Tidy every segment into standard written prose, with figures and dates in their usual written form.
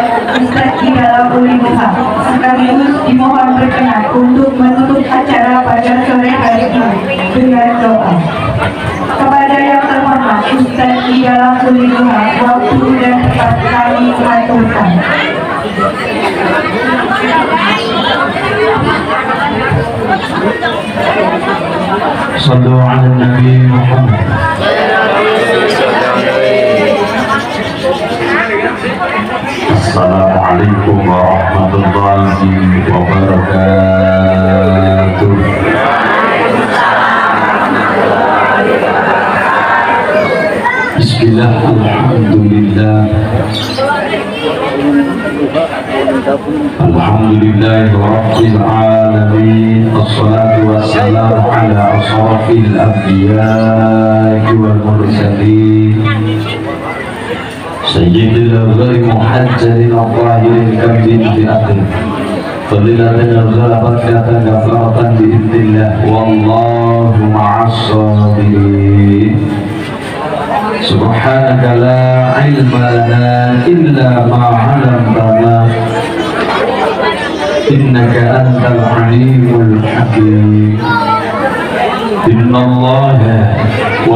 Ustaz Idala Ulimuha sekaligus dimohon berkenan untuk menutup acara pada sore hari ini dengan doa. Kepada yang terhormat Ustaz Idala Ulimuha, waktu dan tempat kami aturkan. Sallu ala Nabi Muhammad. Assalamualaikum warahmatullahi wabarakatuh. Bismillah, alhamdulillah. Alhamdulillahi rabbil alamin. Assalatu wassalamu ala asrafil anbiya'i wal mursalin Sayyidil ghari muhajjalin al-tahiril kamil bi'atin fadilatan al-ghalabat fiatan ghafaratan bi'idnillah wallahu ma'as sabirin. Subhanaka la ilma lana illa ma 'allamtana innaka antal alimul hakim. Innallaha wa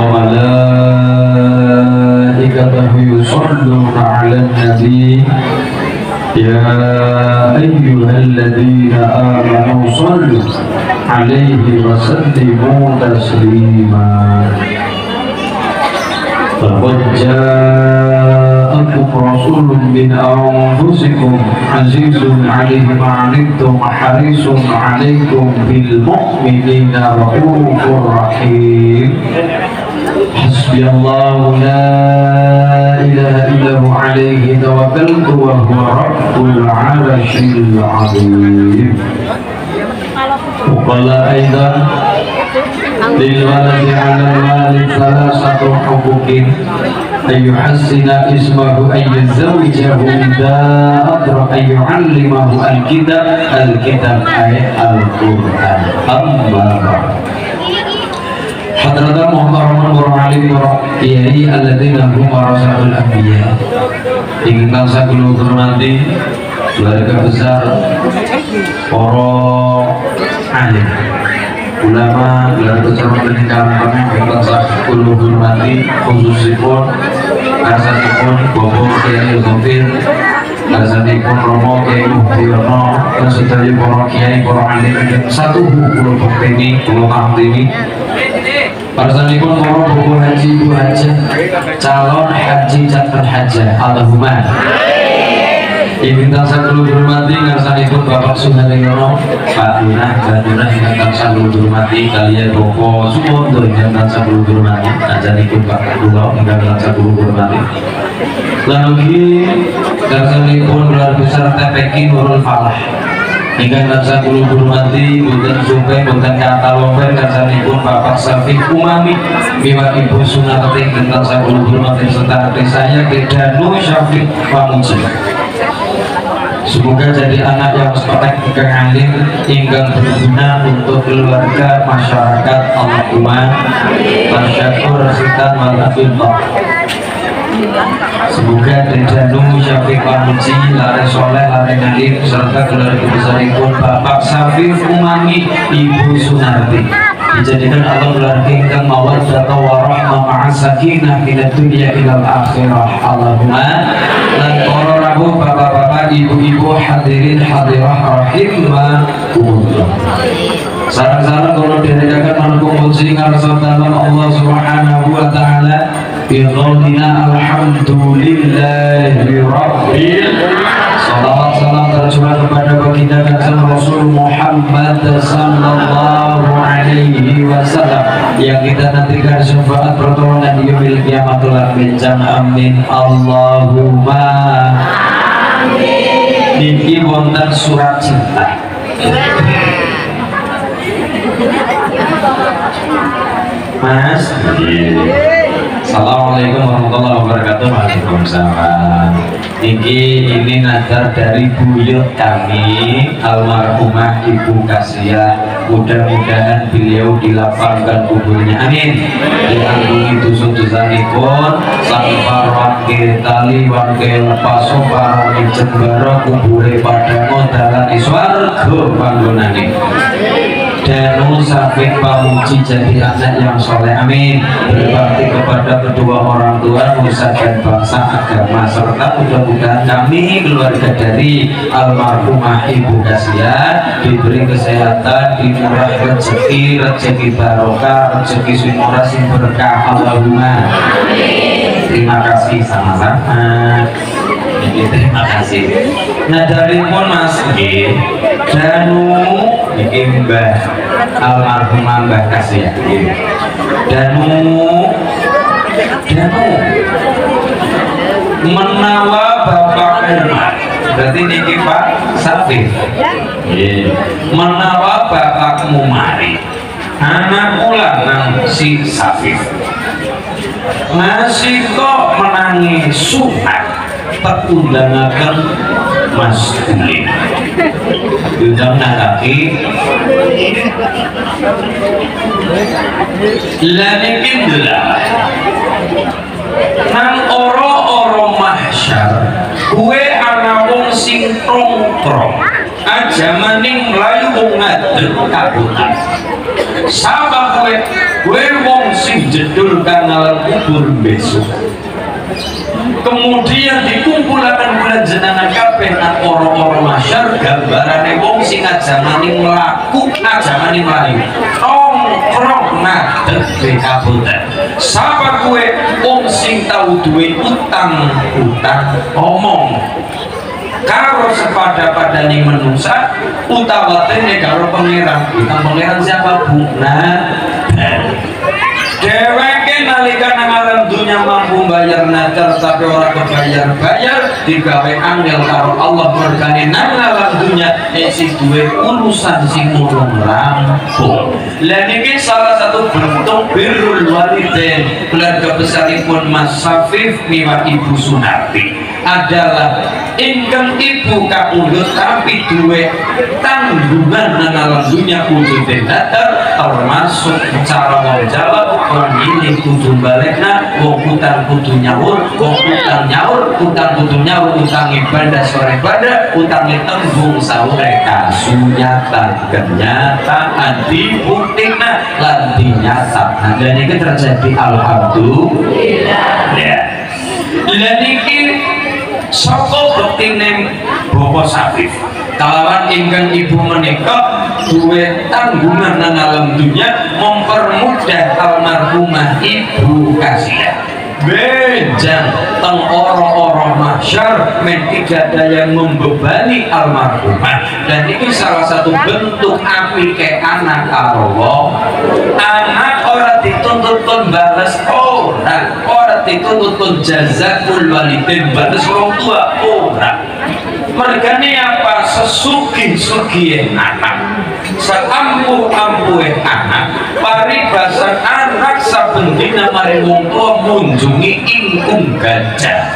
malaikatahu yusholluna 'alan nabi ya ayyuhalladzina amanu shollu 'alaihi wa sallimu taslima. Laqad ja'akum rasulun min anfusikum azizun 'alaihi ma 'anittum harisun 'alaikum bil mu'minina raufur rahim. Hasbiyallahu la ilaha illahu 'alaihi tawakkaltu wa huwa rabbul 'arsyil 'azim. Qala aidan lil waladi 'ala al-walid thalathatu huquqin ayyuhassina ismahu ayyuzawwijahu idza adra ayyu'allimahu al-kitab ay al-Qur'an. Amma hadratan muhtaraman para alim para kiai alladzina hum warasatul anbiya. Ingin bangsa kulo hormati keluarga besar para alim ulama gelar besar pendidikan kami bangsa kulo hormati khususipun kasanipun Bapak Kiai Dhafir, kasanipun Romo Kiai Muhdiono, kasadaya para kiai para alim yang satu kulo bekteni kulo kamtini. Parsanipun para buku haji ibu hajah calon haji calon hajah Allahumma. Ingin tansah kulo hormati ngarsanipun Bapak Suharyono, Pak Lurah dan Lurah ingkang tansah kulo hormati kaliyan Bapak Sumondo ingkang tansah kulo hormati, ajanipun Pak Kulo ingkang tansah kulo hormati. Lan ugi ngarsanipun gelar besar TPQ Nurul Falah ingkang tansah kulo hormati, boten sumpah boten kata lompen ngarsanipun Bapak Safi Umami miwah Ibu Sunarti ingkang tansah kulo hormati serta adik saya Kedanu Syafiq Pamuji. Semoga jadi anak yang soleh, ingkang alim, ingkang berguna untuk keluarga, masyarakat. Allahumma tasyakur sitan wal-afillah. Semoga Dedanu Syafiq Pamuji lare soleh, lare alim, serta keluarga besaripun Bapak Safif Umami Ibu Sunarti dijadikan Allah keluarga ingkang mawaddah warahmah ma'as sakinah minad dunya ilal akhirah. Allahumma. Lan para rawuh bapak-bapak, ibu-ibu, hadirin hadirah rahimakumullah. Sarang-sarang kalau diadakan manungkung puji ngarasatakan Allah Subhanahu wa ta'ala bi qaulina alhamdulillahi rabbil. Salawat salam tercurah kepada baginda dan Rasul Muhammad sallallahu alaihi wasallam yang kita nantikan syafaat pertolongan di yaumil qiyamatul akbar. Amin Allahumma amin. Niki wonten surat cinta. Mas, Assalamualaikum warahmatullahi wabarakatuh. Waalaikumsalam. Ini nazar dari buyut kami almarhumah Ibu Kasia. Mudah-mudahan beliau dilapangkan kuburnya, amin. Diampuni dosa-dosanipun, sampar wakil tali wakil pasoparani jembara kubure pada ngodalan iswarga panggonane. Danu Safik Pamuji jadi anak yang soleh, amin. Berbakti kepada kedua orang tua, nusa dan bangsa agama, serta mudah-mudahan kami keluarga dari almarhumah Ibu Kasia diberi kesehatan, dimurah rezeki, rezeki barokah, rezeki sumora sing berkah, Allahumma amin. Terima kasih, sama-sama. Terima kasih. Nah dari pun Mas Danu iki Mbah almarhumah Mbah Kasia. Danu menawa Bapak Umar, berarti niki Pak Safif. Menawa bapakmu mari, anak ulangan si Safif masih kok menangi sunat terundangakan Mas Uli undang kaki lanikin delah nang oro-oro mahsyar kue ana wong sing trong-trong aja maning mlayu wong ngadeg kabutan sama kue wong sing jedul kanal kubur besok. Kemudian dikumpulkan bulan jenengan kabeh nang ora-ora masyar gambarane wong sing ajamane mlaku ajamane mlayu nongkrong ngadeg kabutan. Sapa kowe wong sing tau duwe utang omong karo sepada-padane menungsa utawa dene karo pangeran. Utang pangeran siapa Bu? Nah dheweke nalika nang alam dunya mampu bayar nadar tapi ora kebayar-bayar digawe angel karo Allah mergane nang alam dunya isi duwe urusan sing urung rampung. Lah niki salah satu bentuk birrul walidain keluarga besaripun Mas Safif miwah Ibu Sunarti adalah ingkang ibu kapundhut tapi duwe tanggungan nang alam dunya kudu nadar termasuk cara wong Jawa pemilih kudu balekna wong utang kudu nyaur wong utang nyaur utang kudu nyaur utang ibadah sore ibadah utang tembung saure kasunyatan kenyataan dibuktina lan dinyata. Dan ini terjadi alhamdulillah ya. Dan ini saka bektine Bapak Safif kalawan ingkang ibu menikah duwe tanggungan nang alam dunya mempermudah almarhumah Ibu Kasia bejang teng oro-oro mahsyar men tidak ada yang membebani almarhumah. Dan ini salah satu bentuk apike anak Allah. Anak ora dituntut kon balas ora dituntut kon jazakul walidain balas orang tua ora. Mergane apa sesugih-sugih anak seampuh-ampuhe anak paribasan anak saben dina mari wong tua munjungi ingkung gajah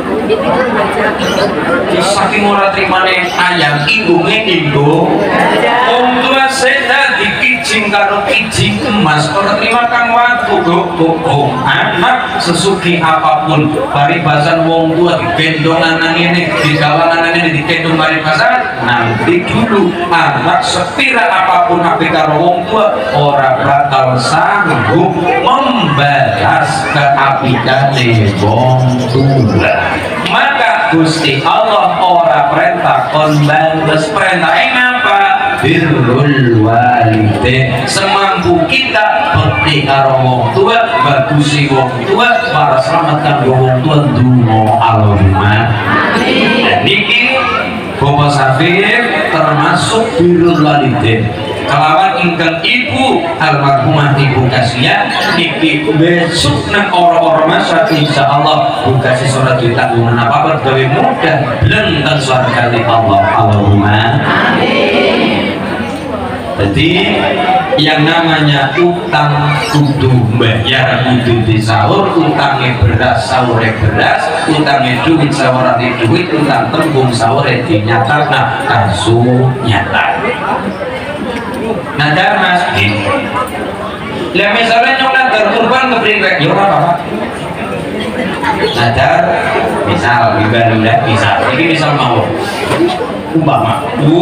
saking ora trimane ayam inggunge inggung wong tua seda dikijing karo kijing emas ora terima kang watu kok anak sesuki apapun paribasan wong tua digendong anak ini digawa anak ini digendong paribasan nanti dulu anak sepira apapun api karo wong tua ora bakal sanggup membalas keapikane wong tua. Maka Gusti Allah ora perintah kon bales perintah apa birrul walidain semampu kita bekti karo wong tua bagusi wong tua para selamatkan wong tua dungo Allahumma amin. Dan niki Bapak Safif termasuk birrul walidain kelawan ingkang ibu almarhumah Ibu Kasia niki besok nang ora-ora masa insyaallah Bu Kasia surat ditanggungan apa gawe mudah lentang surga Allah Allahumma amin. Jadi yang namanya utang kudu bayar, kudu disaur, utangnya beras saure beras, utangnya duit saurane duit, utang tembung saure dinyatakan kasu nyata. Nadar mas, lah misalnya nyong nadar kurban kepriwe, ya apa? Nadar, misal, misal, ini misal mau umpama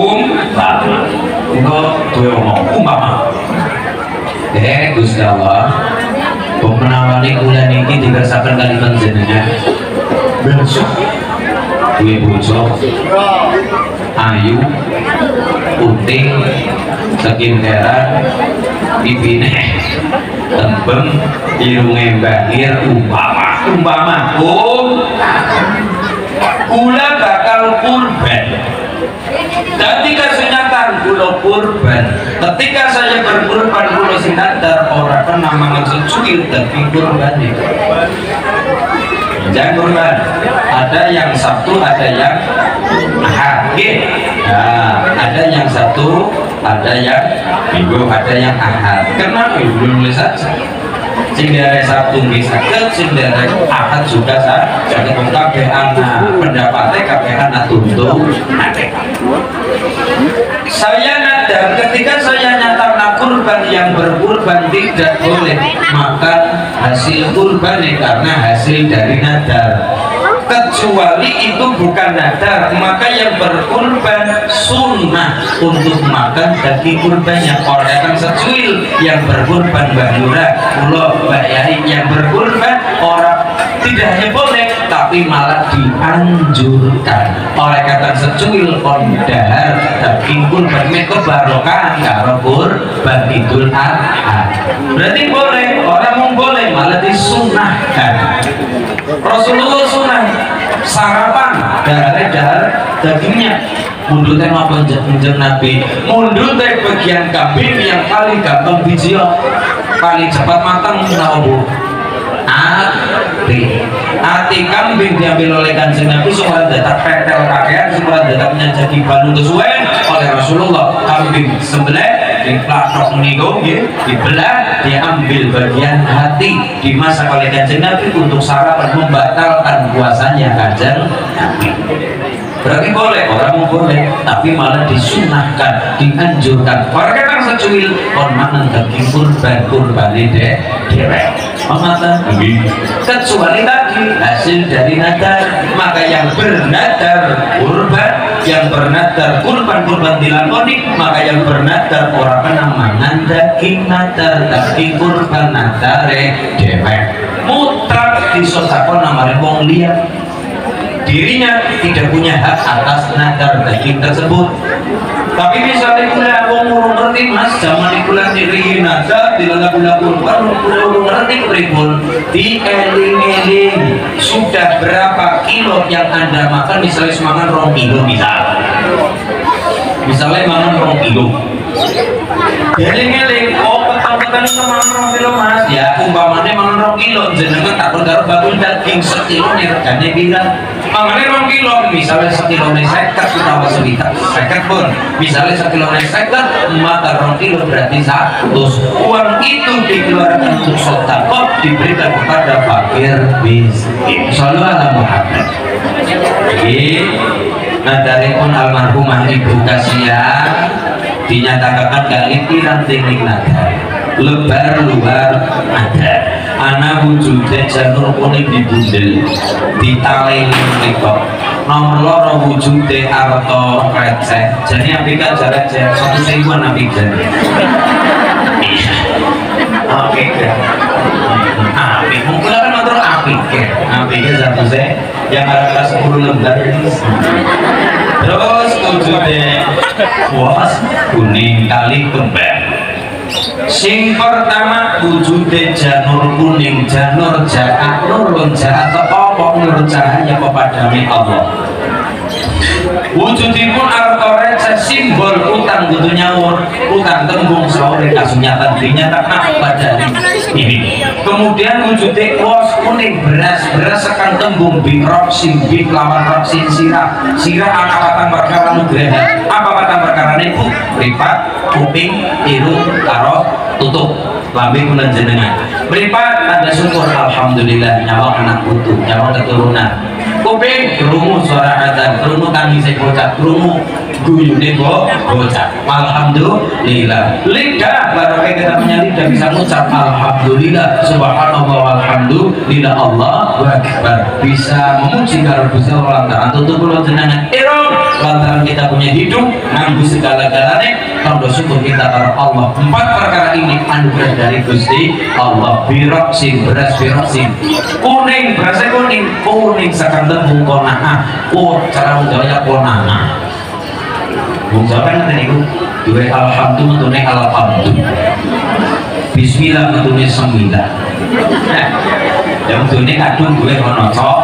umpama Gusti Allah pemenawani bulan ini dirasakan kali panjenengan besok duwe bojo ayu putih sekinteran pipine tembem irunge bahir umpama kula bakal kurban. Ketika senyatan kula kurban, ketika saya berkurban kula sinadar orang kan nama secuil tapi kurban itu. Jangan kurban. Ada yang Sabtu, ada yang Ahad. Nah, ada yang Sabtu, ada yang Minggu, ada yang Ahad. Kenapa belum nulis saja? Sehingga Sabtu bisa sehingga Ahad juga jadi kabeh anak pendapatnya kabeh anak tuntut. Saya nadar ketika saya nyatakan kurban yang berkurban tidak boleh makan hasil kurban karena hasil dari nadar. Kecuali itu bukan nadar, maka yang berkurban sunnah untuk makan daging kurbannya. Orang akan secuil yang berkurban Mbak Yura, Mbak Yai yang berkurban orang tidak hanya boleh tapi malah dianjurkan. Oleh kata secuil kondahar daging kurban mereka barokah karo kurban Idul Adha. Berarti boleh, orang mau boleh malah disunahkan. Rasulullah sunnah sarapan dahar dagingnya mundur teh apa jeneng Nabi mundur teh bagian kambing yang paling gampang biji paling cepat matang nabu ati kambing diambil oleh Kanjeng Nabi supaya dadak petel kakean supaya dadaknya jadi banu kesuwen oleh Rasulullah. Kambing sebelah diplatok menikung dibelah, diambil bagian hati dimasak oleh Kanjeng Nabi untuk sarapan membatalkan puasanya Kanjeng Nabi. Berarti boleh, orang mau boleh, tapi malah disunahkan, dianjurkan. Orang kan secuil, orang daging kurban ini dewek. Kecuali tadi hasil dari nadar, maka yang bernadar kurban, yang bernadar kurban dilakoni, maka yang bernadar orang kan mangan daging nadar, daging kurban nadare dewek. Mutlak disosakon namanya wong liya. Dirinya tidak punya hak atas nadar daging tersebut. Tapi misalnya kula wong urung ngerti mas, zaman kula diri nadar dilakukan kurban urung ngerti pripun, dieling-eling sudah berapa kilo yang Anda makan, misalnya semangan 2 kilo misalnya mangan 2 kilo. Dieling-eling petang-petang semangan 2 kilo mas, ya umpamanya mangan 2 kilo jenengan tak perlu bakul daging sekilo nih regane pira. Mangannya 2 kilo, misalnya sekilone 50 utawa sekitar 50 pun, misalnya sekilone 50 maka 2 kilo berarti 100. Uang itu dikeluarkan untuk sedekah, diberikan kepada fakir miskin. Sallallahu alaihi Muhammad. Nah dari pun almarhumah Ibu Kasihan dinyatakan kali tinggi nadar lebar luar ada anak wujudnya janur kuning di bundel ditaleni mereka nomor loro wujudnya arto receh jadi apika jarak receh 1.000-an apika oke apik mungkin kan motor apiknya satu saya yang ada 10 lembar terus wujudnya puas kuning kali kembang. Sing pertama wujude janur kuning, janur jahat, nurun jahat apa nurun cahaya kepadami Allah. Wujudipun arto receh simbol utang kudu nyawur, utang tembung saure kasunyatan dinyatakan pada ini. Kemudian wujudnya kuas kuning beras sekan tembung bikrok simbik lawan rok sirah anak patang perkara nugraha apa patang perkara carane Bu mripat kuping irung karo tutup lambe kula jenengan mripat tanda syukur alhamdulillah nyawa anak putu nyawa keturunan kuping krungu suara adzan krungu tangise bocah krungu guyune bocah alhamdulillah lidah barokah kita punya lidah bisa mengucap alhamdulillah subhanallah walhamdulillah Allahu akbar bisa memuji karo Gusti Allah lantaran tutup kula jenengan irung lantaran kita punya hidup nganggo segala-galane tanda syukur kita karo Allah. 4 perkara ini anugerah dari Gusti Allah. Biroksin beras biroksin kuning berasnya kuning sekarang tembung kona'ah cara menjawabnya kona'ah menjawabkan nanti itu dua alhamdulillah mentunai alhamdulillah bismillah mentunai sembilan yang mentunai kadung dua konocok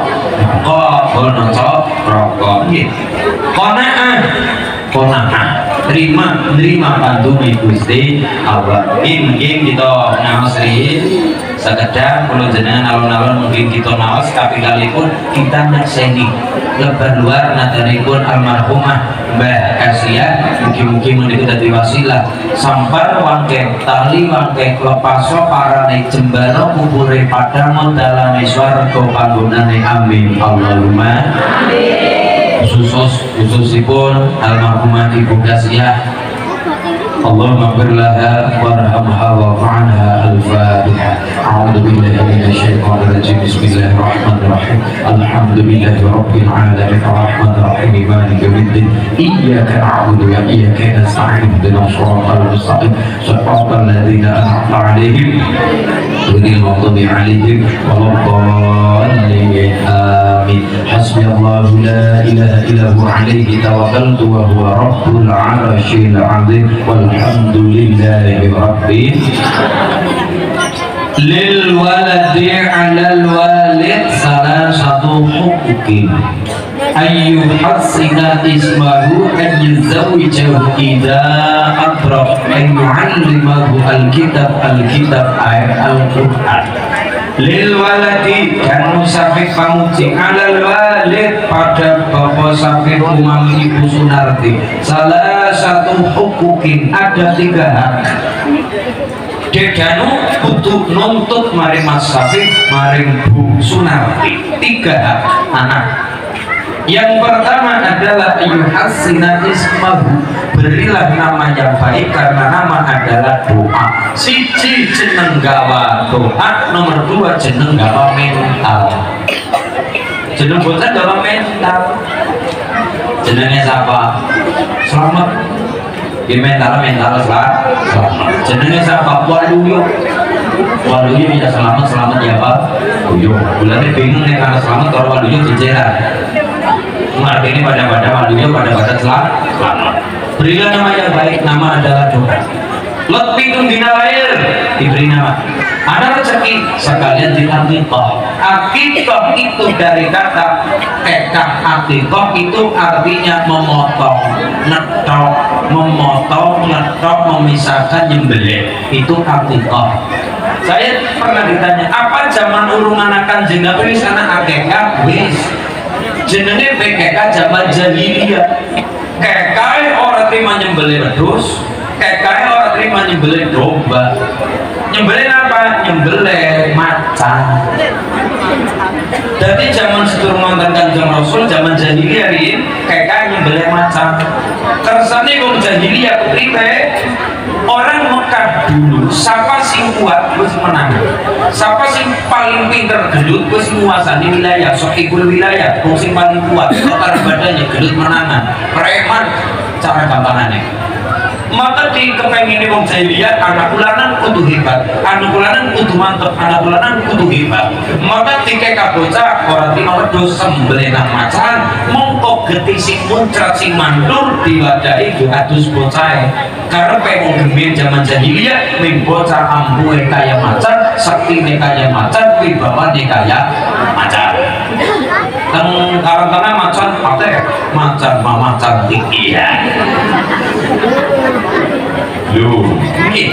rokok kona'ah terima bantu Gusti Allah. Mungkin kita ngawasin sekedar kalau jenengan alon-alon mungkin kita nawas tapi kali pun kita nakseni lebar luar nadaripun almarhumah Mbah Kasia mungkin menikah dari wasilah sampar wangke tali wangke lepaso parane jembaro kubure padang dalane swarga panggonane amin Allahumma khususipun almarhumah Ibu Kasia Allahumma ighfir laha warhamha wa'fu anha al-Fatihah. A'udzu billahi minasyaitonir rajim. Bismillahirrahmanirrahim. Alhamdulillahi rabbil alamin arrahmanir rahim maliki yaumiddin. Iyyaka na'budu wa iyyaka nasta'in ihdinas siratal mustaqim siratal ladzina an'amta 'alaihim ghairil maghdubi 'alaihim waladdallin. Amin. Hasbiyallahu la ilaha illa huwa 'alaihi tawakkaltu wa huwa rabbul 'arsyil 'azim. Alhamdulillahi rabbil lil waladi 'alal walid salasatu huquqin ayyuhassina ismahu an yuzawwijahu idza adrak an yu'allimahu al-kitab ayat al-Qur'an lil waladi dan musafir pamuji alal walid pada bapak safir umam ibu Sunarti salah satu hukukin ada 3 hak Dedanu butuh nuntut maring Mas Safir maring Bu Sunarti 3 hak anak. Yang pertama adalah yuhassina ismahu, berilah nama yang baik karena nama adalah doa. Siji jeneng gawa doa, nomor 2 jeneng gawa mental. Jeneng bocah gawa mental. Jenengnya siapa? Selamat. Di mental selamat. Jenengnya siapa? Waluyo. Waluyo bisa selamat ya Pak. Waluyo. Bulannya bingung nih karena selamat kalau waluyo jejeran. Artinya pada waluyo pada selamat. Berilah nama yang baik, nama adalah doa. Letih dina lahir diberi nama. Ada rezeki sekalian diakikah. Akikah itu dari kata tekah. Akikah itu artinya memotong, ngetok, memisahkan, nyembelih. Itu akikah. Saya pernah ditanya, apa zaman urung anakan jeneng wis anak akikah wis. Jenenge PKK zaman jahiliyah. Kekai orang terima nyembelih wedhus, kekai orang terima nyembelih domba. Nyembelih apa? Nyembelih macan. Jadi zaman sedurung wonten Kanjeng Rasul, zaman jahiliyah riyin kekai nyembelih macan. Kersane wong jahiliyah kepriwe? Orang Mekah dulu, siapa sing kuat wis menang. Siapa sing paling pinter gelut wis nguasani wilayah, sokikul wilayah, wong sing paling kuat, total badannya gelut menangan. Preman cara gampangannya. Maka di kepengine wong jahiliyah anak ulanan kudu hebat, anak ulanan kudu mantep, anak ulanan kudu hebat. Maka dikek bocah ora tino wedhus sembelih nang macan, mongko geti sing muncrat sing mandur diwadahi diadus bocah. Karena pengen gembir zaman jahiliyah ming bocah ampuhe kaya macan, saktine kaya macan, wibawane kaya macan. Teng karantana macan ate, macan mama cantik iya. Yo, ini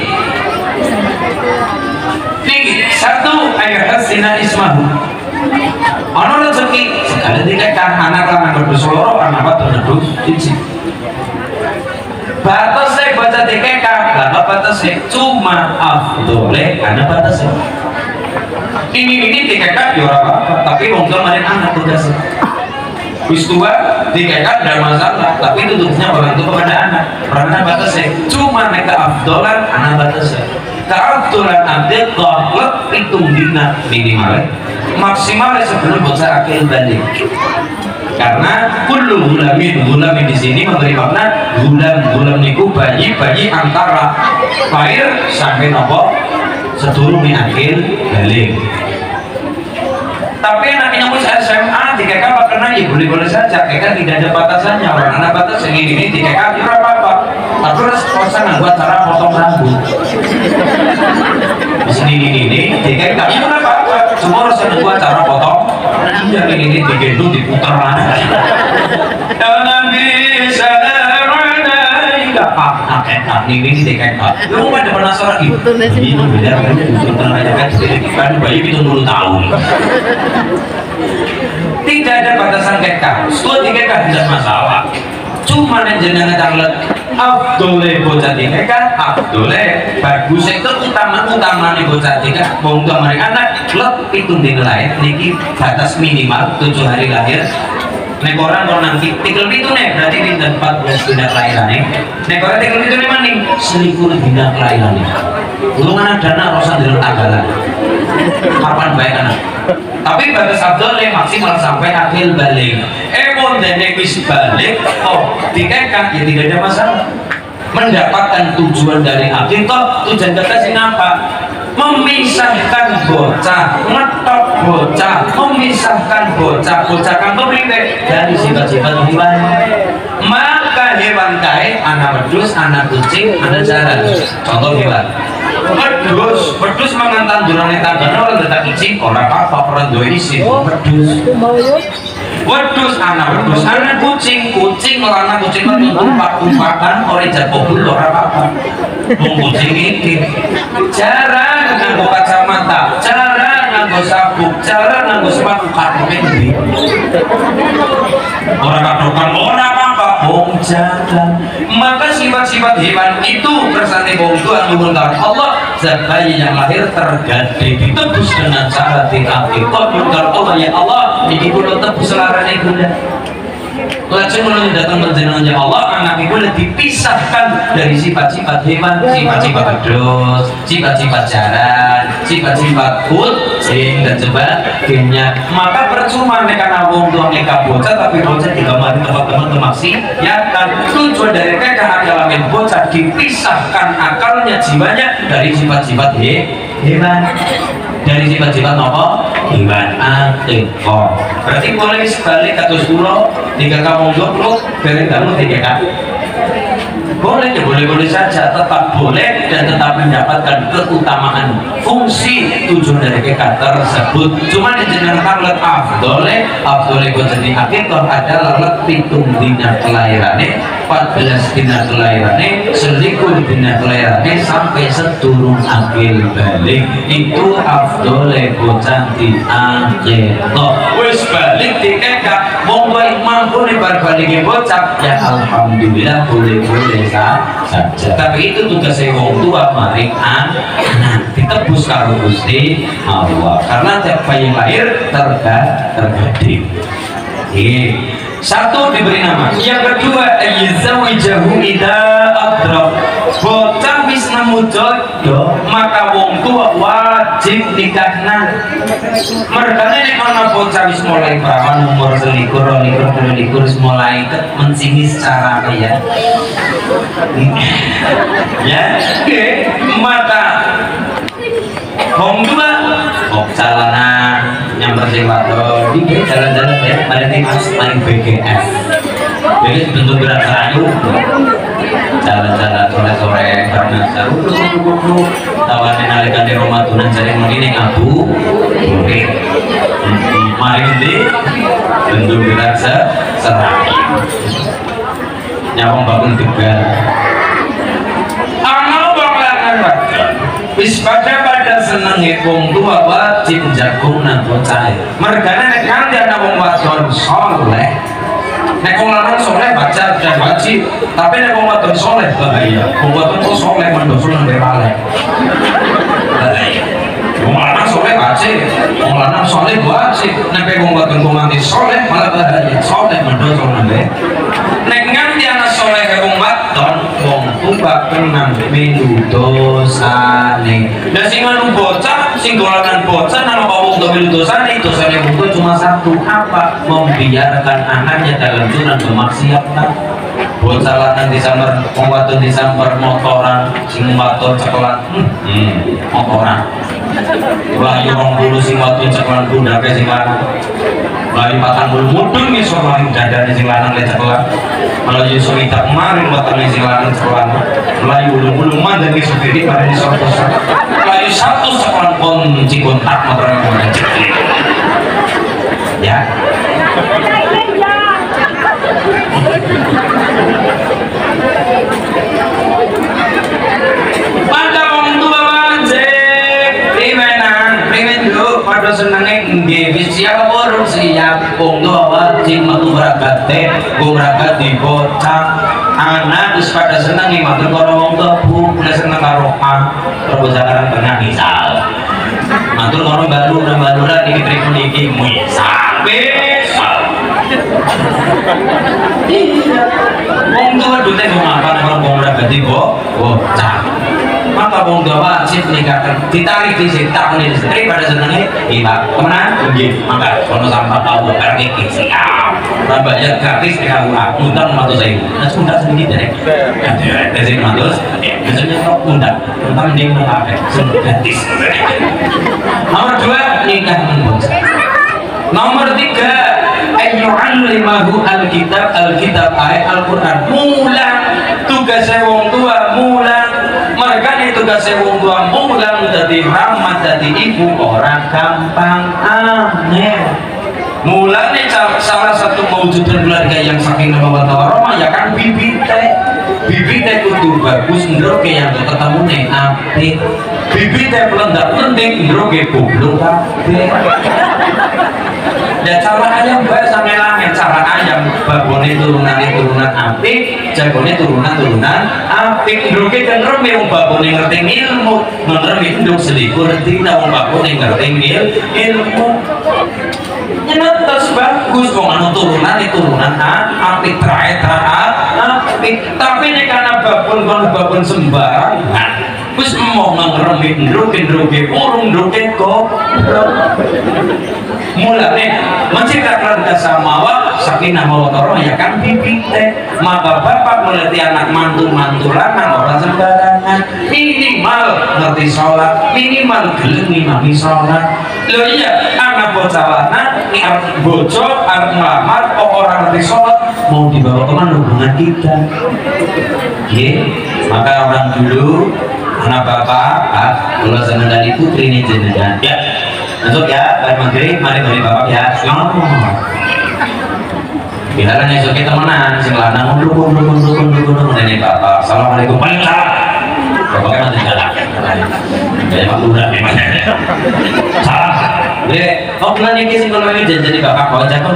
satu ayat hasina ismahu. Ono rezeki sekali dikatakan anak lanang berdua anak apa berdua cici. batasnya baca dikekak lah batasnya cuma afdole karena batasnya ini dikekak ya orang apa tapi wong tua maring anak tugas wis tua dikekak tidak masalah tapi tutupnya orang tua kepada anak karena batasnya cuma nek afdolan anak batasnya keafdolan abdel kohlek hitung dina minimal maksimal sebelum bocah akil balik karena kullu gulamin di sini memberi makna gulam niku bayi antara lahir sampai nopo sedurunge akil balik. Tapi anaknya mus SMA DKK karena ya boleh saja, kan tidak ada batasannya. Orang anak batas segini DKK tidak apa-apa. Tapi harus kosan buat cara potong rambut. Di sini ini DKK itu apa-apa. Cuma harus buat cara potong. Yang ini digendong diputar mana? Jangan bisa ini DKK. Lu pada penasaran ini beda kan? Tenang aja kan bayi itu 10 tahun. Tidak ada batasan DKK. Setelah DKK tidak masalah. Cuma yang jenengan tanglet Abdullah bocah DKK, Abdullah bagus itu utama nih bocah DKK. Mau mereka anak klub itu dinilai niki batas minimal 7 hari lahir. Nek orang kalau nanti tikel itu nih berarti di 14 dina kelahiran nih. Nek orang tikel itu nih maning 1000 dina kelahiran nih. Lu mana dana rosan di tagalan. Kapan baik anak? Tapi batas Abdul maksimal sampai akhir balik. Mon dan wis balik, oh dikekang ya tidak ada masalah. Mendapatkan tujuan dari akhir toh tujuan kita sih apa? Memisahkan bocah, ngetok bocah, memisahkan bocah kan pemilik dari sifat-sifat hewan. Maka hewan kaya, anak wedus, anak kucing, ada jalan. Contoh hewan. Wedus mengantar durane tanggane orang datang kucing, orang apa orang dua isi wedus. Wedus, anak kucing orang kucing kan umpat-umpatan orang jatuh orang apa. Kucing ini cara nganggo kacamata, cara nganggo sabuk, cara nganggo sepatu kaki ini. Orang kadokan orang apa? Jalan. Maka sifat-sifat hewan itu bersanding itu anu Allah zat bayi yang lahir tergade ditebus dengan cara diakikah mungkar Allah ya Allah ini kulo tebus larane gula. Lajeng mulai datang menjenengan Allah anak itu dipisahkan dari sifat-sifat hewan, sifat-sifat wedhus, sifat-sifat jaran, sifat-sifat kucing dan sebagainya. Maka percuma mereka wong tua mereka bocah tapi bocah juga mati teman-teman kemaksiatan. Tujuan dari mereka adalah bocah dipisahkan akalnya jiwanya dari sifat-sifat hewan. Dari sifat-sifat apa? Hewan akikah. Berarti boleh sebalik kados kula jika kamu jomblo dari kamu tidak boleh ya boleh saja tetap boleh dan tetap mendapatkan keutamaan fungsi tujuan dari kekat tersebut. Cuma jenengan karlet afdole kok jadi akikah adalah pitung dina kelahirane 14 dina kelahirane 21 dina kelahirane sampai sedurung akil balik itu afdole bocah di akikah wis balik dikekak wong baik mampu nih balik bocah ya alhamdulillah boleh saja. Tapi itu tugas wong tua maring anak ditebus karo Gusti Allah karena tiap bayi lahir tergade. Satu diberi nama, yang kedua ayyazawijahu idza adrak. Bocah wis nemu jodoh maka wong tua wajib nikahna. Mergane nek ana bocah wis mulai perawan umur 21 wis mulai mencimis cara ya. Ya, maka wong tua jalanan yang bersifat di jalan-jalan ya maring main BGS jadi bentuk berat rayu jalan-jalan sore-sore karena seru tawarin nalikan di rumah tunan cari begini ngabu boleh mari ini bentuk berat serayu nyawang bangun tegal wis pada senenge wong tua wajib jagung nang bocah. Mergane nek kang ana wong wadon saleh Nek wong lanang soleh baca dan wajib, tapi nek wong wadon soleh bahaya. Wong wadon kok soleh mendoso nang berale. Bahaya. Wong lanang soleh wajib, wong lanang soleh wajib. Nek wong wadon kok nganti soleh malah bahaya. Soleh mendoso nang berale. Nek nganti ana soleh wong wadon, wong tuwa kenang melu dosane. Lah sing anu bocah, sing dolanan bocah nang wong tuwa melu dosane wong cuma satu, apa? Membiarkan anaknya dalam zona kemaksiatan. Bocah lanang disamper, wong wadon disamper motoran, sing motor cekelan, motoran. Wahyu 20 sing wadon cekelan bundake sing lanang. Wahyu 40 mudun ngisor maring dadane sing lanang le cekelan. Malah Yusuf tak maring watane sing lanang cekelan. Melayu ulung-ulung mandang ngisor diri pada ngisor kosan. Wahyu 1 cekelan kunci kontak motoran cekelan. Ya. Pada wong tua wajib pengen dulu pada senenge nggih wis siap urung siap wong tua wajib metu berangkate berangkat di bocah anak wis pada senenge matur karo wong tua bu nek seneng karo perbocakan tengah misal matur karo balura iki trikun iki misal iya wong tua dute ngapa karo wong berangkate bocah maka wong tua wajib nikahkan ditarik di sini tak menjadi istri pada senangnya iya kemana? Nggih maka kalau sampah tahu barang iki siap bayar gratis nek aku undang 100.000 nah undang sedikit deh dari 100 biasanya kok undang tentang dia mau apa gratis nomor 2 nikah membangsa nomor 3 ayyu'allimahu alkitab ayat Al-Quran mula tugasnya wong tua mula mereka tugasnya wong tua mulang dadi rahmat dadi ibu orang gampang aneh mulanya salah satu mewujudkan keluarga yang saking nama warahmah ya kan bibite kudu bagus ndroke yang ketemu ning apik bibite pelendak-pelendik ndroke goblok kabeh. Ya cara ayam bae sampe langit cara ayam babone turunan apik jagone turunan apik ndroke cenderung wong babone ngerti ilmu ngerti nduk selikur dina wong babone ngerti ilmu nyenat terus bagus wong anu turunan apik trae apik tapi nek ana babon sembarangan wis mau ngeremit ndroke urung ndroke kok mulane menciptakan kersamawa sakinah mawaddah ya kan bibite maka bapak meleti anak mantu lanang orang sembarangan minimal ngerti sholat minimal gelem ngimami sholat lho iya anak bocah lanang ini arep bojo arep ngelamar kok orang ngerti sholat mau dibawa kemana hubungan kita maka orang dulu anak bapak kalau senang dari putri ini jenengan ya masuk ya, pada maghrib, mari bapak ya. Biaran esok kita temenan, sing lanang dukun nenek bapak. Assalamualaikum. Waalaikumsalam. Bapaknya nanti jalan. Jadi Pak Lurah memang. Salah. Kok bulan ini sing kono iki janji bapak kok jakon.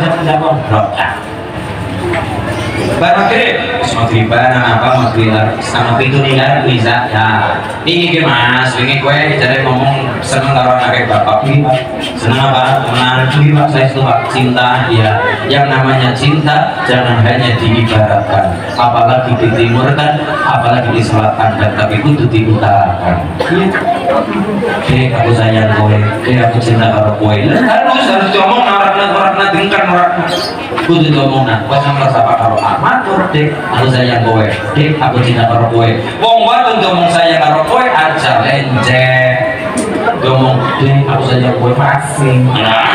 Maghrib, maghriban apa maghrib sama pintu ninggal bisa ya. Ini Mas, wingi kowe jare ngomong seneng karo anak bapak iki, seneng apa? Menarik iki Pak, saya itu Pak cinta ya. Yang namanya cinta jangan hanya diibaratkan, apalagi ditimurkan, apalagi di selatan dan tapi kudu diutarakan. Aku sayang kowe, aku cinta karo kowe. Harus diomong narak tingkat kudu diomong kowe sama sapa karo matur dek aku sayang kowe dek aku cinta karo kowe wong wadon ngomong sayang karo kowe aja lenceng ngomong dek aku sayang kowe masing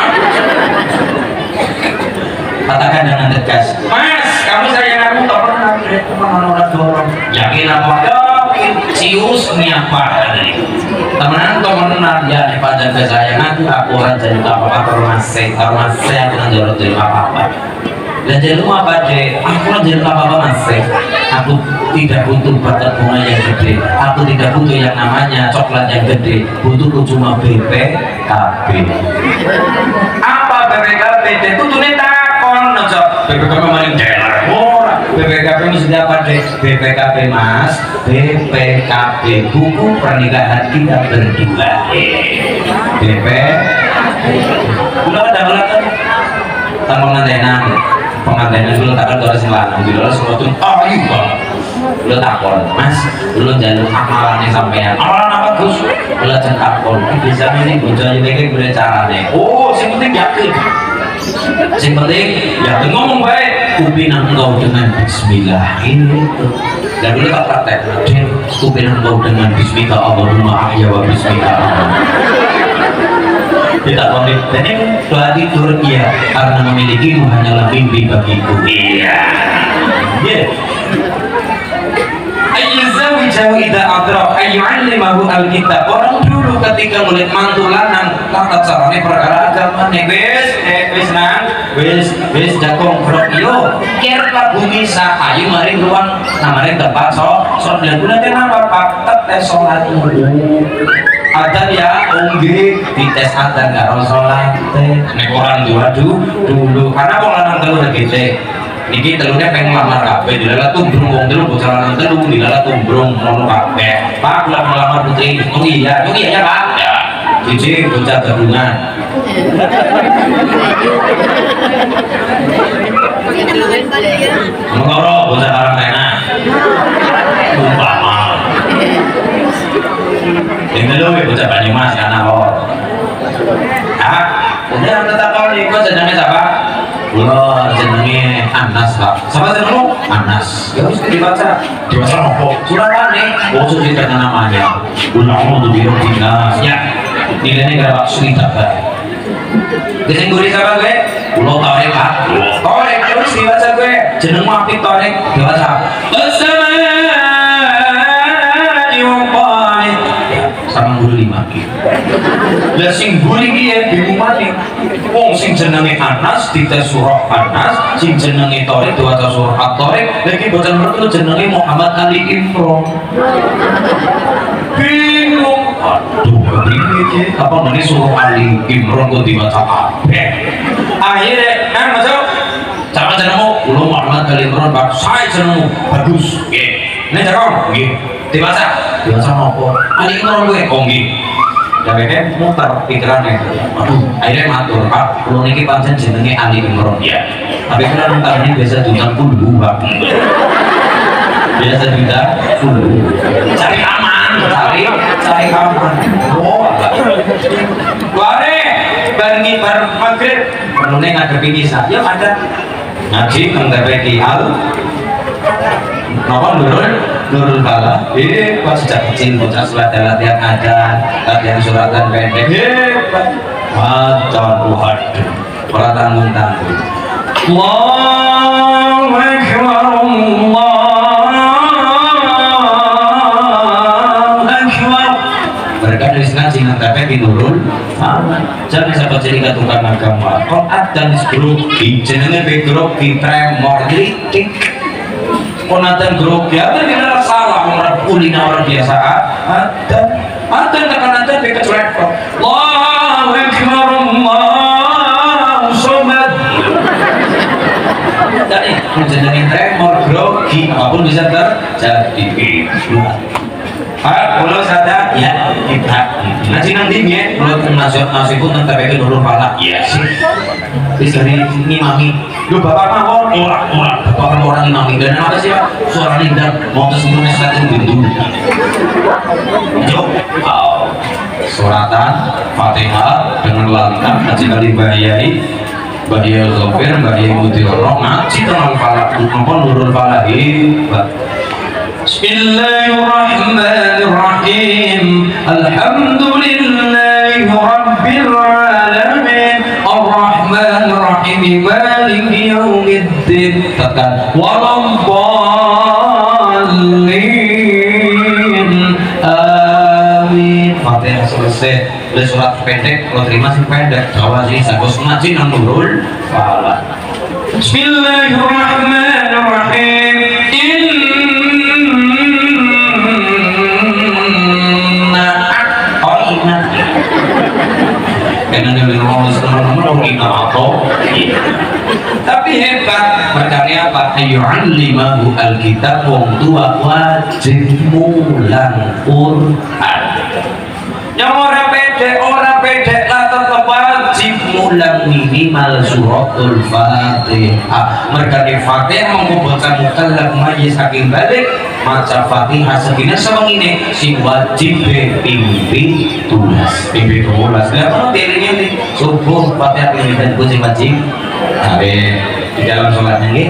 katakan dengan tegas mas kamu sayang aku tak pernah dek orang dorong yakin apa yakin cius ini apa temenan ya nih pada kesayangan aku orang jadi apa-apa karo masih aku nanti jadi apa-apa dan jangan lupa apa deh, aku jangan apa-apa masih aku tidak butuh bakat bunga yang gede aku tidak butuh yang namanya coklat yang gede butuhku cuma BPKB apa BPKB itu tuh takon BPKP maling teler. Ora, BPKP mesti apa deh? BPKP Mas, BPKP buku pernikahan kita berdua. BP. Udah ada tanpa pengantinan dulu takkan doa sing lanang dulu sesuatu ayu banget lu takon Mas lu jalur amalannya sampean amalan apa Gus lu jan takon bisa ini bojone iki boleh carane oh sing penting yakin sing penting yakin ngomong baik kupinang engkau dengan bismillah ini dan dulu tak praktek kupinang engkau dengan bismillah Allahumma ahya wa bismillah tidak boleh dan doa tidur iya karena memilikimu hanyalah mimpi bagiku iya ayyuzawwijahu idza adrak ayyu'allimahu alkitab orang dulu ketika melihat mantu lanang tata carane perkara agama wis nang wis jakong brok yo ker bumi sahayu mari ruang namanya tempat sok dan bulan kenapa Pak tes salat ada ya unggi dites ada karo sholat nek orang tua dulu karena wong lanang telu gede niki telurnya pengen ngelamar kabeh dilalah tumbrung wong telu bocah lanang telu dilalah tumbrung ngono kabeh Pak kula ngelamar putri oh iya ya Pak ya cici bocah gadungan ngoro bocah karang enak umpama ini lo bocah Banyumas karena lor udah tetap kalau ikut jenengnya siapa? Lor jenengnya Anas Pak siapa jenengmu? Anas ya harus dibaca nopo surat apa nih? Oh sudah dengan namanya ulang untuk bilang dinas ya nilainya gak waktu tidak Pak kesini gue siapa gue? Ulo Torek Pak Torek harus dibaca gue jenengmu Apik Torek dibaca sama guru lima lah sing guri dia bingung mati wong sing jenenge Anas dites surah Anas sing jenenge Torek diwaca surah Torek lagi bocah mereka jenenge Muhammad Ali Imron bingung aduh begini apa namanya surah Ali Imron kok dibaca apa akhirnya masuk sama jenengmu lu Muhammad Ali Imron bak saya jenengmu bagus ini cakap dibaca nopo Ali Imron gue konggi dan muter pikirannya aduh akhirnya matur Pak lu niki pancen jenenge Ali Imron ya tapi kalau nontonnya biasa jutaan puluh Pak biasa jutaan puluh cari aman oh bare bareng maghrib perlu ngadepi kisah ya ada ngaji menghadapi al Napa Nurul Bala ini pas sejak kecil bocah latihan adan latihan suratan pendek hebat macam waduh ora tanggung-tanggung Allahu Akbar Allahu Akbar berkat dari ngaji nanti di Nurul jangan sahabat cerita tukang agama Quran dan grup di jenenge grup di tremor kritik konatan grup ya ada tidak salah orang kulina orang biasa ada tekan ada kecuali Allahu Akbar Allahu Samad jadi menjadi tremor grogi apapun bisa terjadi kalau sadar ya kita nanti ya kalau nasi pun nanti bagi dulu pala ya sih bisa ngimami lu bapak mah orang ngimami dan apa sih Pak suara linda mau kesemuanya satu pintu yuk suratan Fatihah dengan lantang ngaji kali bahayai bahaya Zofir bahaya Mutioro ngaji dengan pala maupun nurul pala hebat Bismillahirrahmanirrahim Alhamdulillahi Rabbil Alamin Ar-Rahmanirrahim Maliki Yawmiddin tekan Waladdallin Amin Fatihah selesai dari surat pendek kalau terima sih pendek jawab sih sagus ngaji nurul fala Bismillahirrahmanirrahim tapi hebat ayyu'allimahu alkitab, wong tua wajib mulang Quran. Yang ora pede lah tetep wajib mulang minimal suratul Fatihah. Mergane Fatihah mengkumpulkan mukallaf mayis saking balik maca Fatihah sedina sewengine sing wajib pimpi tulas. Pimpi tulas. Lah ono dene iki subuh Fatihah pimpi dan sing wajib. Abe di dalam sholatnya nggih.